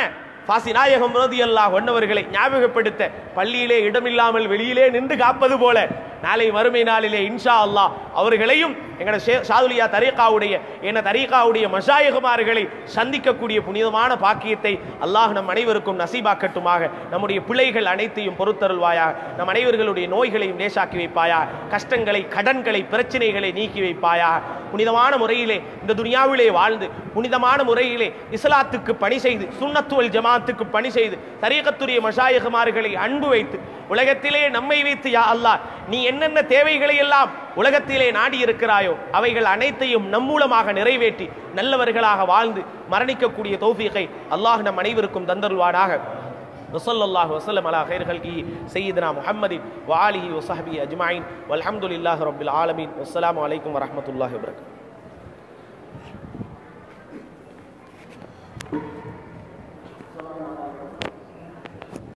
பாசிநாயகம் ரலியல்லாஹு அன்ஹு அவர்களை ஞாபகப்படுத்த பள்ளியிலே இடமில்லாமல் வெளியிலே நின்று காப்பது போல நாளை மறுமை நாளிலே இன்ஷா அல்லாஹ் அவர்களையும் எங்களோட ஷாதுலியா தரீகாவுடைய என்ன தரீகாவுடைய மஷாயிகுமார்களை சந்திக்கக்கூடிய புனிதமான பாக்கியத்தை அல்லாஹ் நம் அனைவருக்கும் நசீபாக்கட்டுமாக. நம்முடைய பிள்ளைகள் அனைத்தையும் பொறுத்தருள்வாயாக. நம் அனைவர்களுடைய நோய்களையும் லேசாக்கி வைப்பாயா. கஷ்டங்களை, கடன்களை, பிரச்சனைகளை நீக்கி வைப்பாயா. புனிதமான முறையிலே இந்த துனியாவிலே வாழ்ந்து புனிதமான முறையிலே இஸ்லாத்துக்கு பணி செய்து சுன்னத்துவல் ஜமாத்துக்கு பணி செய்து தரீகத்துடைய மஷாயிகுமார்களை அன்பு வைத்து உலகத்திலே நம்மை வைத்து யா அல்லாஹ் நீ என்னென்ன தேவைகளை எல்லாம் உலகத்திலே நாடி இருக்கிறாயோ அவைகள் அனைத்தையும் நம் மூலமாக நிறைவேற்றி நல்லவர்களாக வாழ்ந்து மரணிக்கக்கூடிய தௌஃபீகை அல்லாஹ் நம் அனைவருக்கும் தந்தருள்வானாக. வஸல்லல்லாஹு வஸல்லம் அலா கைர் ஹல்கி சய்யிதுனா முஹம்மதின் வ ஆலிஹி வ ஸஹ்பிஹி அஜ்மஈன் வல்ஹம்துலில்லாஹி ரப்பில் ஆலமீன். வஸ்ஸலாமு அலைக்கும் வரஹ்மத்துல்லாஹி வபரகாத்துஹு.